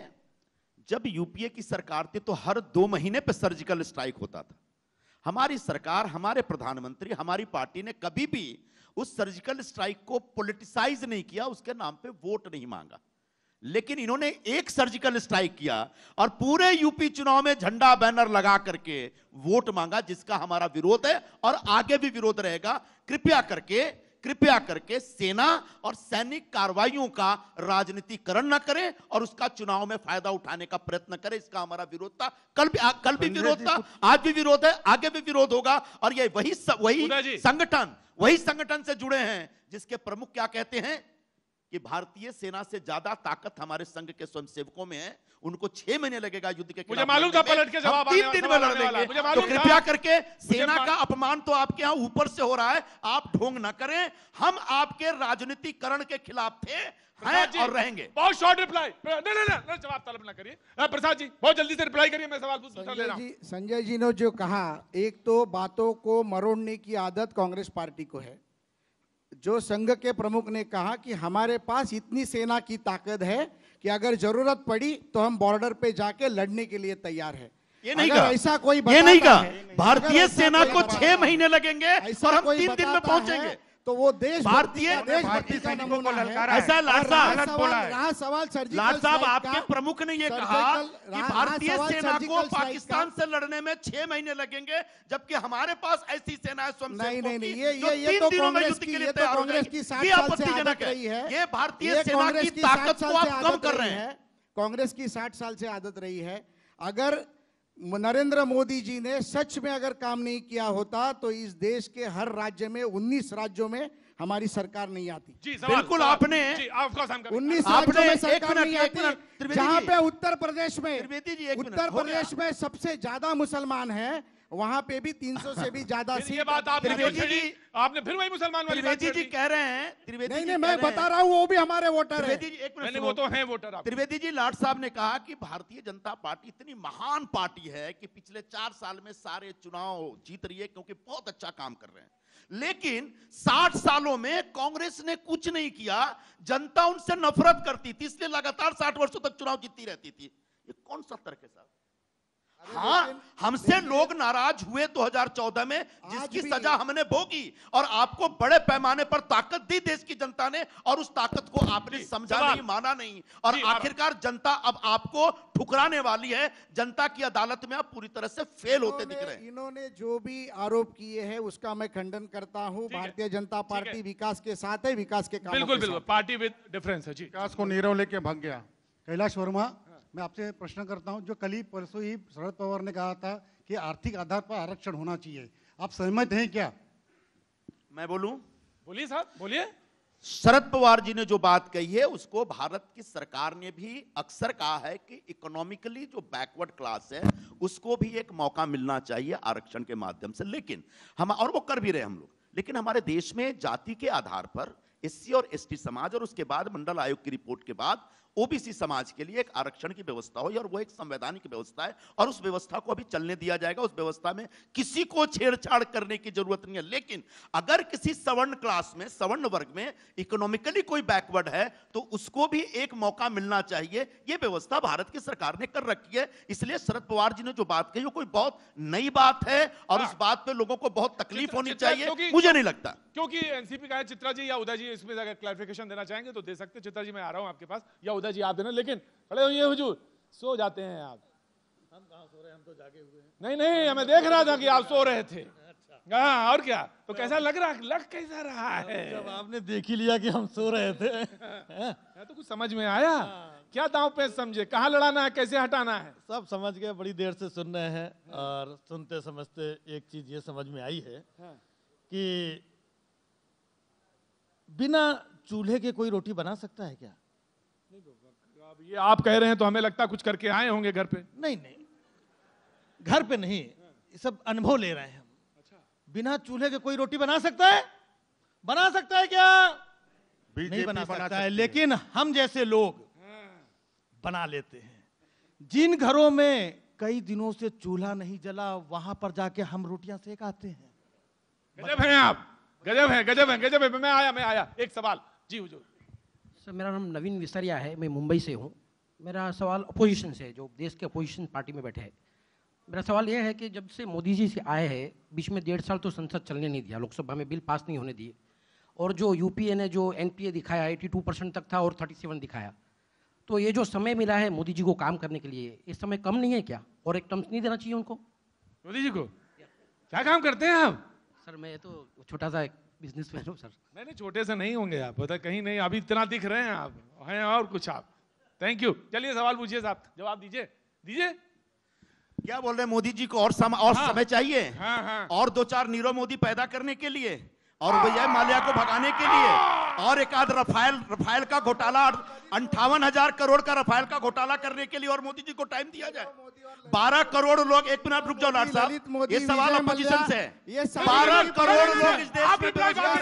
जब यूपीए की सरकार थी तो हर दो महीने पे सर्जिकल स्ट्राइक होता था। हमारी सरकार, हमारे प्रधानमंत्री, हमारी पार्टी ने कभी भी उस सर्जिकल स्ट्राइक को पॉलिटिसाइज नहीं किया, उसके नाम पे वोट नहीं मांगा। लेकिन इन्होंने एक सर्जिकल स्ट्राइक किया और पूरे यूपी चुनाव में झंडा बैनर लगा करके वोट मांगा, जिसका हमारा विरोध है और आगे भी विरोध रहेगा। कृपया करके कृपया करके सेना और सैनिक कार्रवाइयों का राजनीतिकरण न करें और उसका चुनाव में फायदा उठाने का प्रयत्न करें। इसका हमारा विरोध था, कल भी कल भी विरोध था, आज भी विरोध है, आगे भी विरोध होगा। और ये वही वही संगठन वही संगठन से जुड़े हैं जिसके प्रमुख क्या कहते हैं कि भारतीय सेना से ज्यादा ताकत हमारे संघ के स्वयंसेवकों में है, उनको छह महीने लगेगा युद्ध के खिलाफ। मुझे मालूम था पलट के जवाब तीन दिन में लड़ लेंगे। तो कृपया करके सेना का अपमान तो आपके यहां ऊपर से हो रहा है, आप ढोंग ना करें। हम आपके राजनीतिकरण के खिलाफ थे, हैं और रहेंगे। बहुत शॉर्ट रिप्लाई, नहीं नहीं नहीं जवाब तलब ना करिए। प्रसाद जी बहुत जल्दी से रिप्लाई करिए, मैं सवाल पूछ ले रहा हूं। संजय जी ने जो कहा, एक तो बातों को मरोड़ने की आदत कांग्रेस पार्टी को है। जो संघ के प्रमुख ने कहा कि हमारे पास इतनी सेना की ताकत है कि अगर जरूरत पड़ी तो हम बॉर्डर पे जाके लड़ने के लिए तैयार है। ये नहीं कहा, ऐसा कोई ये नहीं कहा भारतीय सेना को छह महीने लगेंगे और हम तीन दिन में पहुंचेंगे। तो वो देश भारतीय भारतीय सैनिकों को ललकारा है। ऐसा लाल साहब रहा सवाल सर्जिकल लाल साहब आपके प्रमुख ने ये कहा कि भारतीय सेना को पाकिस्तान से लड़ने में छह महीने लगेंगे, जबकि हमारे पास ऐसी सेना है नहीं नहीं नहीं ये ये ये तो कांग्रेस की ये तो कांग्रेस की साठ साल से आदत रही है। ये भारतीय सेना की ताकत को आप कम कर रहे हैं। कांग्रेस की साठ साल से आदत रही है। अगर नरेंद्र मोदी जी ने सच में अगर काम नहीं किया होता तो इस देश के हर राज्य में उन्नीस राज्यों में हमारी सरकार नहीं आती। जी बिल्कुल आपने उन्नीस राज्यों में सरकार नहीं आती। जहां पे उत्तर प्रदेश में उत्तर प्रदेश में सबसे ज्यादा मुसलमान हैं, वहां पे भी तीन सौ से भी ज्यादा ये बात आप त्रिवेदी जी आपने फिर वही मुसलमान वाली बात त्रिवेदी जी कह रहे हैं। त्रिवेदी नहीं नहीं मैं बता रहा हूँ वो भी हमारे वोटर हैं। एक मिनट वो तो हैं वोटर। त्रिवेदी जी लाट साहब ने कहा कि भारतीय जनता पार्टी इतनी महान पार्टी है कि पिछले चार साल में सारे चुनाव जीत रही है क्योंकि बहुत अच्छा काम कर रहे हैं। लेकिन साठ सालों में कांग्रेस ने कुछ नहीं किया, जनता उनसे नफरत करती थी, इसलिए लगातार साठ वर्षों तक चुनाव जीतती रहती थी। ये कौन सा तर्क है साहब? हाँ, हमसे लोग नाराज हुए दो हज़ार चौदह में, जिसकी सजा हमने भोगी और आपको बड़े पैमाने पर ताकत दी देश की जनता ने और उस ताकत को आपने समझा नहीं, माना नहीं और आखिरकार जनता अब आपको ठुकराने वाली है। जनता की अदालत में आप पूरी तरह से फेल होते दिख रहे हैं। इन्होंने जो भी आरोप किए हैं उसका मैं खंडन करता हूं। भारतीय जनता पार्टी विकास के साथ है, विकास के काम बिल्कुल बिल्कुल पार्टी विद डिफरेंस है जी। विकास को नीरव लेके भाग गया। कैलाश वर्मा, मैं आपसे प्रश्न करता हूं, जो कल ही परसों ही शरद पवार ने कहा था कि आर्थिक आधार पर आरक्षण होना चाहिए, आप सहमत हैं क्या? मैं बोलूं? बोलिए साहब बोलिए। शरद पवार जी ने जो बात कही है उसको भारत की सरकार ने भी अक्सर कहा है कि इकोनॉमिकली जो बैकवर्ड क्लास है उसको भी एक मौका मिलना चाहिए आरक्षण के माध्यम से। लेकिन हम, और वो कर भी रहे हम लोग, लेकिन हमारे देश में जाति के आधार पर एससी और एसटी समाज और उसके बाद मंडल आयोग की रिपोर्ट के बाद ओबीसी समाज के लिए एक आरक्षण की व्यवस्था हुई और वो एक संवैधानिक व्यवस्था है और उस व्यवस्था को अभी चलने दिया जाएगा। उस व्यवस्था में किसी को छेड़छाड़ करने की जरूरत नहीं है। लेकिन अगर किसी सवर्ण क्लास में, सवर्ण वर्ग में इकोनॉमिकली कोई बैकवर्ड है तो उसको भी एक मौका मिलना चाहिए। ये व्यवस्था भारत की सरकार ने कर रखी है। इसलिए शरद पवार जी ने जो बात कही वो कोई बहुत नई बात है और उस बात पे लोगों को बहुत तकलीफ होनी चाहिए, मुझे नहीं लगता। क्योंकि एनसीपी का है, चित्रा जी या उदय जी इसमें अगर क्लैरिफिकेशन देना चाहेंगे तो दे सकते। चित्रा जी मैं आ रहा हूं आपके पास, या उदय जी आप देना। लेकिन खड़े होइए हुजूर, सो जाते हैं आप। हम कहां सो रहे हैं, हम तो जागे हुए हैं। नहीं नहीं मैं देख रहा था कि आप सो रहे थे। हाँ और क्या, तो कैसा लग रहा लग कैसा रहा है? जब आपने देख ही लिया कि हम सो रहे थे तो कुछ समझ में आया? क्या दांव पे समझे, कहाँ लड़ाना है, कैसे हटाना है? सब समझ गए, बड़ी देर से सुन रहे हैं और सुनते समझते एक चीज ये समझ में आई है कि बिना चूल्हे के कोई रोटी बना सकता है क्या? अब ये आप कह रहे हैं तो हमें लगता है कुछ करके आए होंगे घर पे। नहीं नहीं, घर पे नहीं, सब अनुभव ले रहे हैं हम। अच्छा। बिना चूल्हे के कोई रोटी बना सकता है? बना सकता है क्या? नहीं बना सकता है, लेकिन हम जैसे लोग बना लेते हैं। जिन घरों में कई दिनों से चूल्हा नहीं जला वहां पर जाके हम रोटियां सेक आते हैं। गजब है आप, गजब है, गजब है, गजब है। मैं आया मैं आया एक सवाल जी हुजूर। सर मेरा नाम नवीन विसरिया है, मैं मुंबई से हूँ। मेरा सवाल अपोजिशन से, जो देश के अपोजिशन पार्टी में बैठे हैं। मेरा सवाल यह है कि जब से मोदी जी से आए हैं, बीच में डेढ़ साल तो संसद चलने नहीं दिया, लोकसभा में बिल पास नहीं होने दिए, और जो यूपीए ने जो एनपीए दिखाया बयासी परसेंट तक था और सैंतीस दिखाया, तो ये जो समय मिला है मोदी जी को काम करने के लिए, इस समय कम नहीं है क्या? और एक टर्म्स नहीं देना चाहिए उनको? मोदी जी को क्या काम करते हैं आप? सर मैं तो छोटा सा बिजनेसमैन हूँ सर। नहीं नहीं, छोटे से नहीं होंगे आप, पता कहीं नहीं, अभी इतना दिख रहे हैं आप, हैं और कुछ आप। Thank you. चलिए सवाल पूछिए साहब, जवाब दीजिए दीजिए। क्या बोल रहे हैं मोदी जी को और सम, और हाँ, समय चाहिए? हाँ, हाँ। और दो चार नीरव मोदी पैदा करने के लिए, और विजय माल्या को भगाने के लिए, और एक आध रफाल रफाल का घोटाला, अंठावन हजार करोड़ का रफाल का घोटाला करने के लिए और मोदी जी को टाइम दिया जाए। बारह करोड़ लोग, एक मिनट रुक जाओ लाट साहब, ये सवाल अपोजिशन से है। बारह करोड़ लोग इस देश में बेरोजगार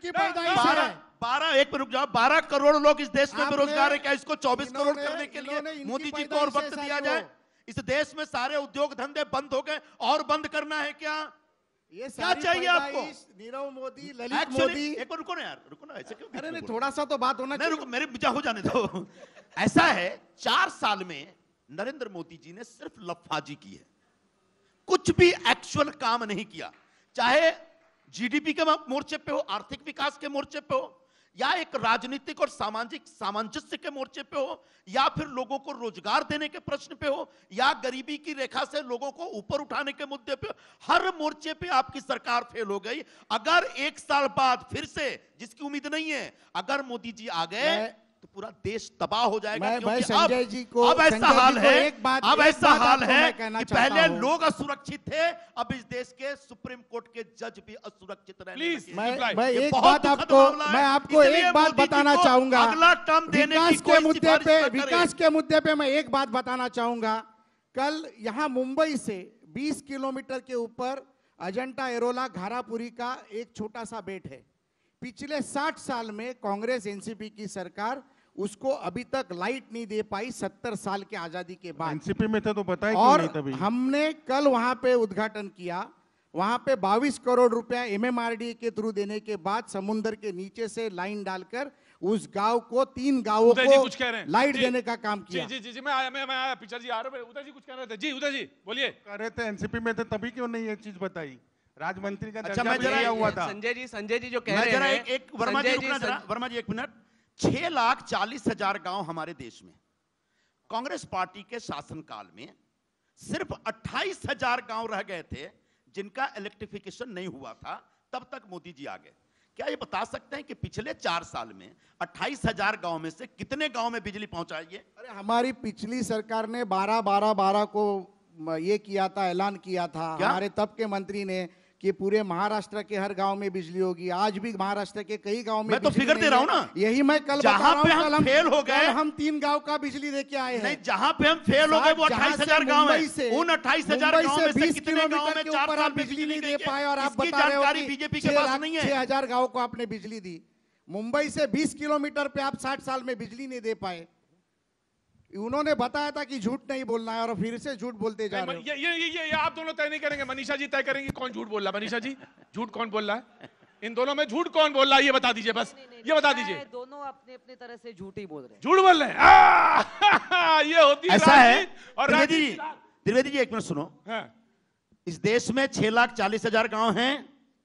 हैं। बारह एक पे रुक जाओ, बारह करोड़ लोग इस देश में बेरोजगार है। क्या इसको चौबीस करोड़ करने के लिए मोदी जी को और वक्त दिया जाए? इस देश में सारे उद्योग धंधे बंद हो गए, और बंद करना है क्या? ये क्या चाहिए आपको? नीरव मोदी, ललित मोदी। एक बार रुको ना यार, रुको ना, ऐसे क्यों? अरे नहीं, थोड़ा सा तो बात होना चाहिए। रुको, मेरे बिजा हो जाने दो। ऐसा है, चार साल में नरेंद्र मोदी जी ने सिर्फ लफाजी की है, कुछ भी एक्चुअल काम नहीं किया। चाहे जीडीपी के मोर्चे पे हो, आर्थिक विकास के मोर्चे पे हो, या एक राजनीतिक और सामाजिक सामंजस्य के मोर्चे पे हो, या फिर लोगों को रोजगार देने के प्रश्न पे हो, या गरीबी की रेखा से लोगों को ऊपर उठाने के मुद्दे पे, हर मोर्चे पे आपकी सरकार फेल हो गई। अगर एक साल बाद फिर से, जिसकी उम्मीद नहीं है, अगर मोदी जी आ गए तो पूरा देश तबाह हो जाएगा। मैं, क्योंकि मैं संजय अब, जी को अब ऐसा हाल है, एक बात, अब एक ऐसा बात हाल है कि पहले लोग असुरक्षित थे, अब इस देश के सुप्रीम कोर्ट के जज भी असुरक्षित रहने लगे। मैं, मैं एक बात आपको मैं आपको एक बात बताना चाहूंगा, अगला टर्म देने विकास की के मुद्दे पे विकास के मुद्दे पे मैं एक बात बताना चाहूंगा। कल यहाँ मुंबई से बीस किलोमीटर के ऊपर अजंता एरोला घारापुरी का एक छोटा सा बेट है। पिछले साठ साल में कांग्रेस एनसीपी की सरकार उसको अभी तक लाइट नहीं दे पाई, सत्तर साल के आजादी के बाद। एनसीपी में थे तो बताए क्यों और नहीं तभी? हमने कल वहां पे उद्घाटन किया, वहां पे बाईस करोड़ रुपया एमएमआरडी के थ्रू देने के बाद समुद्र के नीचे से लाइन डालकर उस गांव को, तीन गांवों उदय जी को कुछ कह रहे हैं लाइट जी, देने का काम किया। जी जी जी मैं आया मैं मैं आया पिक्चर जी आ रहे हैं। उदय जी कुछ कह रहे थे। जी उदय जी बोलिए। कह रहे थे एनसीपी में थे तभी क्यों नहीं ये चीज बताई? राजमंत्री का अच्छा, मैं जरा हुआ था। संजय जी संजय जी जो कह मैं रहे जरा हैं, एक, एक वर्मा जी संजय रुकना जी, जरा, वर्मा जी एक मिनट। छह लाख चालीस हजार गांव हमारे देश में कांग्रेस पार्टी के शासनकाल में सिर्फ अट्ठाईस हजार गांव रह गए थे जिनका इलेक्ट्रिफिकेशन नहीं हुआ था, तब तक मोदी जी आ गए। क्या ये बता सकते हैं कि पिछले चार साल में अट्ठाईस हजार गांव में से कितने गांव में बिजली पहुंचाई है? अरे हमारी पिछली सरकार ने बारह बारह बारह को ये किया था, ऐलान किया था। क्या? हमारे तब के मंत्री ने कि पूरे महाराष्ट्र के हर गांव में बिजली होगी। आज भी महाराष्ट्र के कई गांव में मैं तो फिगर दे रहा हूं ना, यही मैं कल जहां पे हम फेल हो गए, हम तीन गांव का बिजली देके आए हैं। नहीं, जहां पे हम फेल हो गए वो अट्ठाईस हजार गांव है। उन अट्ठाईस हजार गांव में से कितने गांव में चार साल बिजली नहीं दे पाए? और आप बता रहे हो बीजेपी के पास नहीं है। छह हजार गांव को आपने बिजली दी। मुंबई से बीस किलोमीटर पे आप साठ साल में बिजली नहीं दे पाए। उन्होंने बताया था कि झूठ नहीं बोलना है और फिर से झूठ बोलते जा रहे हो। ये ये ये ये आप दोनों तय नहीं करेंगे, मनीषा जी तय करेंगे कौन झूठ बोल रहा है। मनीषा जी झूठ कौन बोल रहा है? इन दोनों में झूठ कौन बोल रहा है ये बता दीजिए, बस ये बता दीजिए। दोनों अपने अपने तरह से झूठ ही बोल रहे हैं। झूठ बोल रहे हैं। ये होती है ऐसा है। और त्रिवेदी जी, त्रिवेदी जी एक मिनट सुनो। इस देश में छह लाख चालीस हजार गांव हैं।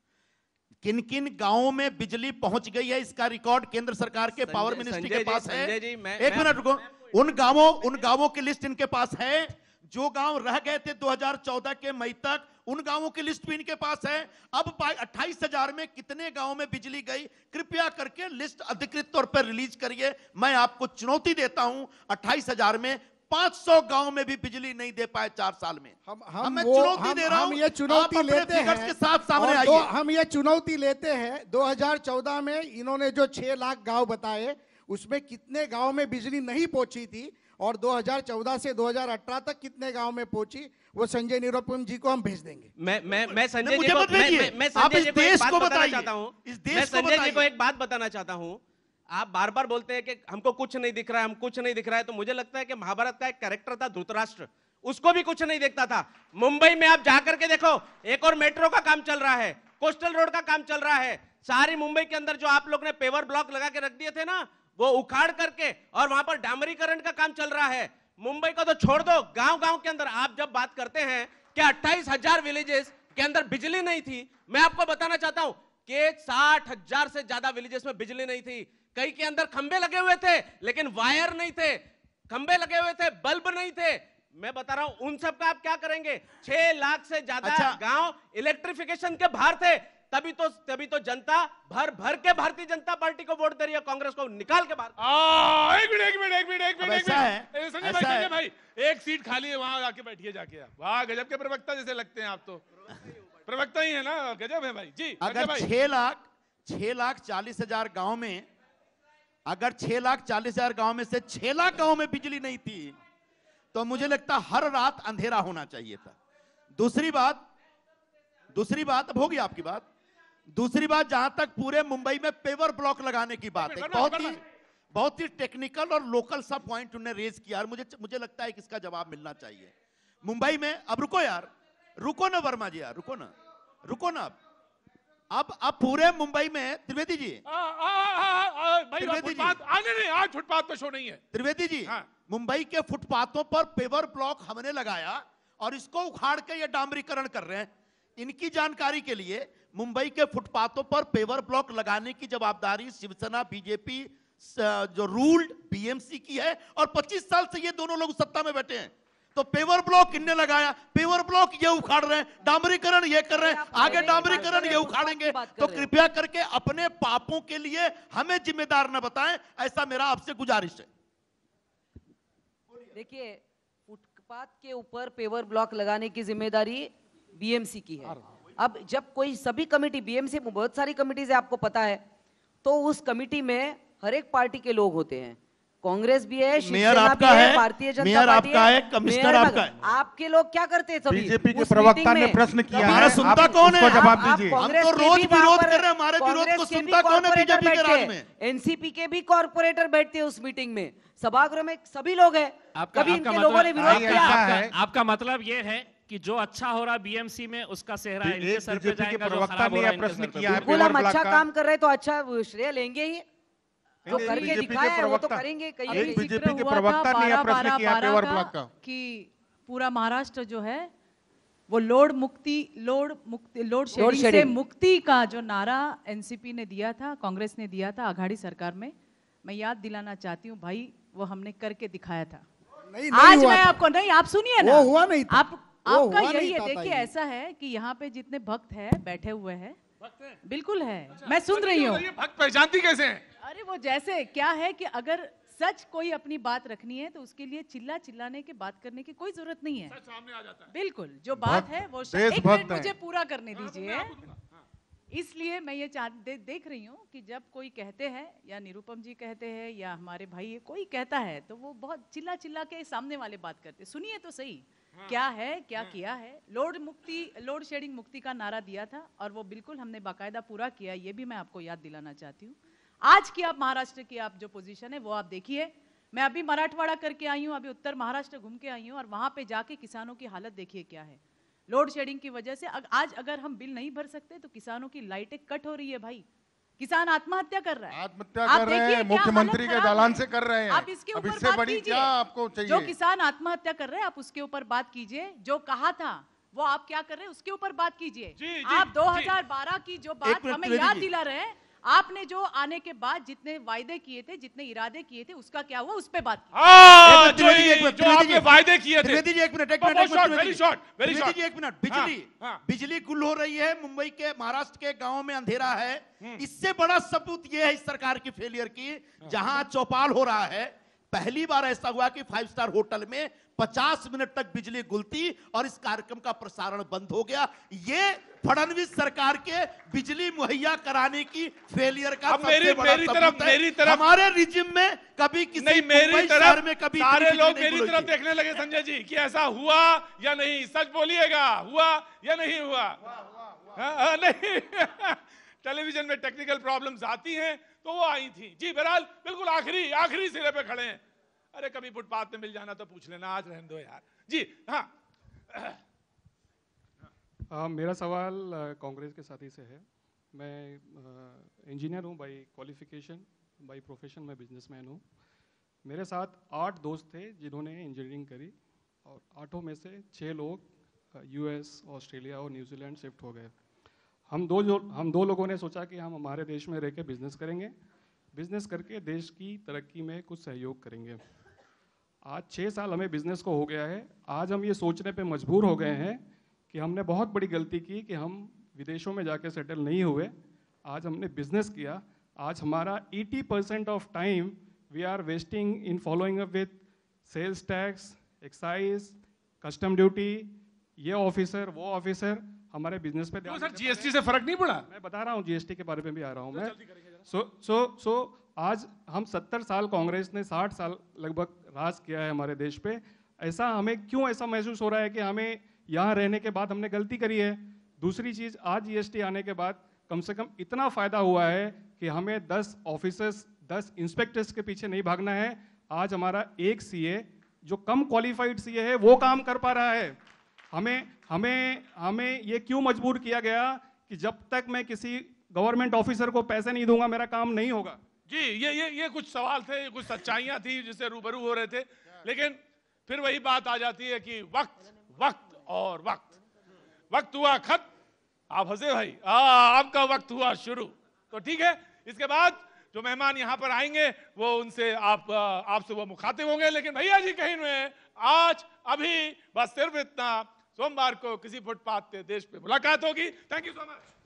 किन किन गांवों में बिजली पहुंच गई है इसका रिकॉर्ड केंद्र सरकार के पावर मिनिस्ट्री के पास है। एक मिनट रुको, उन गांवों उन गांवों की लिस्ट इनके पास है। जो गांव रह गए थे दो हज़ार चौदह के मई तक, उन गांवों की लिस्ट भी इनके पास है। अब अट्ठाईस हजार में कितने गांव में बिजली गई, कृपया करके लिस्ट अधिकृत तौर पर रिलीज करिए। मैं आपको चुनौती देता हूं, अट्ठाईस हजार में पाँच सौ गांव में भी बिजली नहीं दे पाए चार साल में। हम हम हम मैं वो, चुनौती हम, दे रहा हम हूं, ये चुनौती आप अपने लेते फिगर्स हैं के साथ सामने और दो, आइए। हम ये चुनौती लेते हैं। दो हज़ार चौदह में इन्होंने जो छह लाख गांव बताए उसमें कितने गांव में बिजली नहीं पहुंची थी और दो हज़ार चौदह से दो हज़ार अठारह तक कितने गांव में पहुंची, वो संजय निरुपम जी को हम भेज देंगे। मैं मैं मैं संजय जी मुझे को मत मैं, भेजिए। मैं, मैं आप संजय इस जी को एक देश बात को बताना बताइए। चाहता हूं। इस देश मैं को संजय जी बताइए। को एक बात बताना चाहता हूं। आप बार बार बोलते हैं कि हमको कुछ नहीं दिख रहा है, हम कुछ नहीं दिख रहा है, तो मुझे लगता है कि महाभारत का एक कैरेक्टर था धृतराष्ट्र, उसको भी कुछ नहीं देखता था। मुंबई में आप जाकर के देखो, एक और मेट्रो का काम चल रहा है, कोस्टल रोड का काम चल रहा है। सारी मुंबई के अंदर जो आप लोग ने पेवर ब्लॉक लगा के रख दिए थे ना, वो उखाड़ करके और वहां पर डामरीकरण का काम चल रहा है। मुंबई को तो छोड़ दो, गांव गांव के अंदर आप जब बात करते हैं कि अट्ठाईस हजार विलेजेस के अंदर बिजली नहीं थी, मैं आपको बताना चाहता हूं कि साठ हजार से ज्यादा विलेजेस में बिजली नहीं थी। कई के अंदर खंबे लगे हुए थे लेकिन वायर नहीं थे, खंबे लगे हुए थे, बल्ब नहीं थे। मैं बता रहा हूं उन सब का आप क्या करेंगे? छह लाख से ज्यादा अच्छा। गांव इलेक्ट्रिफिकेशन के बाहर थे। तभी तो तभी तो जनता भर भर के भारतीय जनता पार्टी को वोट दे रही है, कांग्रेस को निकाल के बाहर। आ, एक मिनट एक मिनट एक मिनट एक अब मिनट एक ऐसा मिनट है, ए, संजय ऐसा भाई है। संजय भाई एक सीट खाली है, वहां आके बैठिए जाके आप। वाह, गजब के प्रवक्ता जैसे लगते हैं आप तो। प्रवक्ता ही है ना, गजब है भाई जी। संजय अगर भाई छह लाख छह लाख चालीस हजार गांव में अगर छह लाख चालीस हजार गांव में से छह लाख गांव में बिजली नहीं थी तो मुझे लगता हर रात अंधेरा होना चाहिए था। दूसरी बात दूसरी बात अब होगी आपकी बात। दूसरी बात, जहां तक पूरे मुंबई में पेवर ब्लॉक लगाने की बात है, बहुत ही बहुत ही टेक्निकल और लोकल सा पॉइंट उन्होंने रेज किया और मुझे मुझे लगता है कि इसका जवाब मिलना चाहिए। मुंबई में अब रुको यार, रुको ना वर्मा जी यार, रुको ना रुको ना अब अब अब पूरे मुंबई में त्रिवेदी जी आ, आ, आ, आ, भाई त्रिवेदी जी। फुटपाथ आने नहीं, आज फुटपाथ पे शो नहीं है। त्रिवेदी जी, मुंबई के फुटपाथों पर पेवर ब्लॉक हमने लगाया और इसको उखाड़ के ये डामरीकरण कर रहे हैं। इनकी जानकारी के लिए, मुंबई के फुटपाथों पर पेवर ब्लॉक लगाने की जवाबदारी शिवसेना बीजेपी जो रूल्ड बीएमसी की है और पच्चीस साल से ये दोनों लोग सत्ता में बैठे हैं। तो पेवर ब्लॉक किसने लगाया? पेवर ब्लॉक ये उखाड़ रहे हैं, डामरीकरण ये कर रहे हैं, आगे डामरीकरण ये उखाड़ेंगे। तो कृपया करके अपने पापों के लिए हमें जिम्मेदार न बताएं, ऐसा मेरा आपसे गुजारिश है। देखिए, फुटपाथ के ऊपर पेवर ब्लॉक लगाने की जिम्मेदारी बीएमसी की है। अब जब कोई सभी कमेटी, बीएमसी में बहुत सारी कमिटीज है आपको पता है, तो उस कमिटी में हर एक पार्टी के लोग होते हैं। कांग्रेस भी है, मेयर आपका है, भारतीय जनता मेयर पार्टी आपका है, कमिश्नर आपका है। आपके लोग क्या करते हैं? सभी बीजेपी के उस प्रवक्ता मीटिंग ने में- प्रश्न किया कभी- है, सुनता आप कौन है? उसको जवाब आप- आप दीजिए। कांग्रेस हम तो के रोज भी विरोध वहाँ पर- कर रहे हैं, हमारे विरोध कांग्रेस को के भी सुनता कौन है कॉर्पोरेटर बीजेपी के बैठते राज हैं, में? एनसीपी के भी कॉर्पोरेटर बैठते हैं उस मीटिंग में, सभागृह में सभी लोग हैं। आपका कभी आपका इनके लोगों ने मतलब विरोध किया? आपका, आपका मतलब ये है कि जो अच्छा हो रहा बीएमसी में उसका सेहरा इनके सर पे जाएगा, जो खराब हो रहा है इनके सर पे। बिल्कुल, हम अच्छा काम कर रहे हैं तो अच्छा श्रेय लेंगे ही। जो नहीं, करके बीजेपी के दिखाया है वो तो प्रवक्ता- करेंगे। कहीं एक कहीं बीजेपी के हुआ था प्रवक्ता ने यह बारह- प्रश्न बारह- किया है बारह पेवर का ब्लॉक का। कि पूरा महाराष्ट्र जो है वो लोड मुक्ति लोड मुक्ति लोड शेडिंग से शेडिंग। मुक्ति का जो नारा एनसीपी ने दिया था, कांग्रेस ने दिया था आघाड़ी सरकार में, मैं याद दिलाना चाहती हूँ भाई, वो हमने करके दिखाया था। नहीं, आज नहीं हुआ मैं था। आपको नहीं, आप सुनिए ना, वो हुआ नहीं था। आप वो आपका हुआ यही नहीं है। था देखिए, ताई। ऐसा है कि यहाँ पे जितने भक्त है बैठे हुए हैं, बिल्कुल है, मैं सुन रही हूँ। भक्त पहचानती कैसे हैं? अरे वो जैसे क्या है कि अगर सच कोई अपनी बात रखनी है तो उसके लिए चिल्ला चिल्लाने के बात करने की कोई जरूरत नहीं है। सच सामने आ जाता है। बिल्कुल, जो बात भक्त- है वो श- देशभक्त एक मिनट हैं। मुझे पूरा करने दीजिए। इसलिए मैं ये चाह दे, देख रही हूँ कि जब कोई कहते हैं, या निरुपम जी कहते हैं, या हमारे भाई कोई कहता है, तो वो बहुत चिल्ला चिल्ला के सामने वाले बात करते। सुनिए तो सही, क्या है, क्या किया है। लोड मुक्ति, लोड शेडिंग मुक्ति का नारा दिया था और वो बिल्कुल हमने बाकायदा पूरा किया, ये भी मैं आपको याद दिलाना चाहती हूँ। आज की आप महाराष्ट्र की आप जो पोजीशन है वो आप देखिए। मैं अभी मराठवाड़ा करके आई हूँ, अभी उत्तर महाराष्ट्र घूम के आई हूँ, और वहां पे जाके किसानों की हालत देखिए क्या है। लोड शेडिंग की वजह से अग, आज अगर हम बिल नहीं भर सकते तो किसानों की लाइटें कट हो रही है भाई। किसान आत्महत्या कर रहा है, आत्महत्या आप कर रहे देखिए हैं, क्या मुख्यमंत्री हालत के खराब दालान है। से कर रहे हैं। आप इसके अब ऊपर इससे बात बड़ी कीजिए। क्या आपको चाहिए? जो किसान आत्महत्या कर रहे हैं आप उसके ऊपर बात कीजिए। जो कहा था वो आप क्या कर रहे हैं उसके ऊपर बात कीजिए। जी, आप दो हज़ार बारह की जो बात मिनट, हमें त्रिवेदी याद जी। दिला रहे हैं, आपने जो आने के बाद जितने वायदे किए थे, जितने इरादे किए थे, उसका क्या हुआ, उस पे बात की। हाँ, एक मिनट, जो त्रिवेदी जी, ये- एक मिनट, जो त्रिवेदी आपने जी। वायदे किए थे। त्रिवेदी जी एक मिनट एक बहुत मिनट एक minute short, Trivedi very ji. short, very Trivedi short। Ji एक मिनट। बिजली हाँ, हाँ। बिजली गुल हो रही है, मुंबई के महाराष्ट्र के गांव में अंधेरा है। इससे बड़ा सबूत यह है इस सरकार की फेलियर की, जहां चौपाल हो रहा है। पहली बार ऐसा हुआ कि फाइव स्टार होटल में पचास मिनट तक बिजली गुलती और इस कार्यक्रम का प्रसारण बंद हो गया। ये फडणवीस सरकार के बिजली मुहैया कराने की फेलियर का अब मेरी सबसे बड़ा मेरी सबूत तरफ है। मेरी तरफ हमारे रिजिम में कभी किसी नहीं, मेरी मुंबई शहर तरफ में कभी सारे इतनी लोग बिजली नहीं मेरी गुल तरफ हुई। देखने लगे संजय जी कि ऐसा हुआ या नहीं। सच बोलिएगा, हुआ या नहीं हुआ? हाँ, हाँ, नहीं टेलीविजन में टेक्निकल प्रॉब्लम्स आती हैं तो वो आई थी। जी बहरहाल बिल्कुल आखिरी आखिरी सिरे पे खड़े हैं। अरे कभी फुटपाथ पे मिल जाना तो पूछ लेना, आज रहने दो यार। जी हाँ, आ, मेरा सवाल आ, कांग्रेस के साथी से है। मैं इंजीनियर हूँ बाय क्वालिफिकेशन, बाय प्रोफेशन मैं बिजनेसमैन हूँ। मेरे साथ आठ दोस्त थे जिन्होंने इंजीनियरिंग करी और आठों में से छः लोग यूएस, ऑस्ट्रेलिया और न्यूजीलैंड शिफ्ट हो गए। हम दो जो हम दो लोगों ने सोचा कि हम हमारे देश में रह के बिजनेस करेंगे, बिजनेस करके देश की तरक्की में कुछ सहयोग करेंगे। आज छः साल हमें बिजनेस को हो गया है। आज हम ये सोचने पे मजबूर हो गए हैं कि हमने बहुत बड़ी गलती की कि हम विदेशों में जाके सेटल नहीं हुए, आज हमने बिजनेस किया। आज हमारा अस्सी percent of time we are wasting in following up with sales tax, excise, custom duty, ये ऑफिसर वो ऑफिसर हमारे बिजनेस पे तो सर जीएसटी से फर्क नहीं पड़ा? मैं बता रहा हूँ, जीएसटी के बारे में भी आ रहा हूँ मैं। सो सो सो आज हम सत्तर साल, कांग्रेस ने साठ साल लगभग राज किया है हमारे देश पे। ऐसा हमें क्यों ऐसा महसूस हो रहा है कि हमें यहाँ रहने के बाद हमने गलती करी है? दूसरी चीज, आज जीएसटी आने के बाद कम से कम इतना फायदा हुआ है कि हमें दस ऑफिसर्स, दस इंस्पेक्टर्स के पीछे नहीं भागना है। आज हमारा एक सीए जो कम क्वालिफाइड सीए है वो काम कर पा रहा है। हमें हमें हमें ये क्यों मजबूर किया गया कि जब तक मैं किसी गवर्नमेंट ऑफिसर को पैसे नहीं दूंगा मेरा काम नहीं होगा? जी, ये ये ये कुछ सवाल थे, कुछ सच्चाइयां थी जिससे रूबरू हो रहे थे, लेकिन फिर वही बात आ जाती है कि वक्त वक्त और वक्त। वक्त हुआ खत्म, आप हंसे भाई, आ, आपका वक्त हुआ शुरू। तो ठीक है, इसके बाद जो मेहमान यहाँ पर आएंगे वो उनसे आप आपसे वो मुखातिब होंगे। लेकिन भैया जी कहीं में आज अभी बस सिर्फ इतना, सोमवार को किसी फुटपाथ पे देश पे मुलाकात होगी। Thank you so much.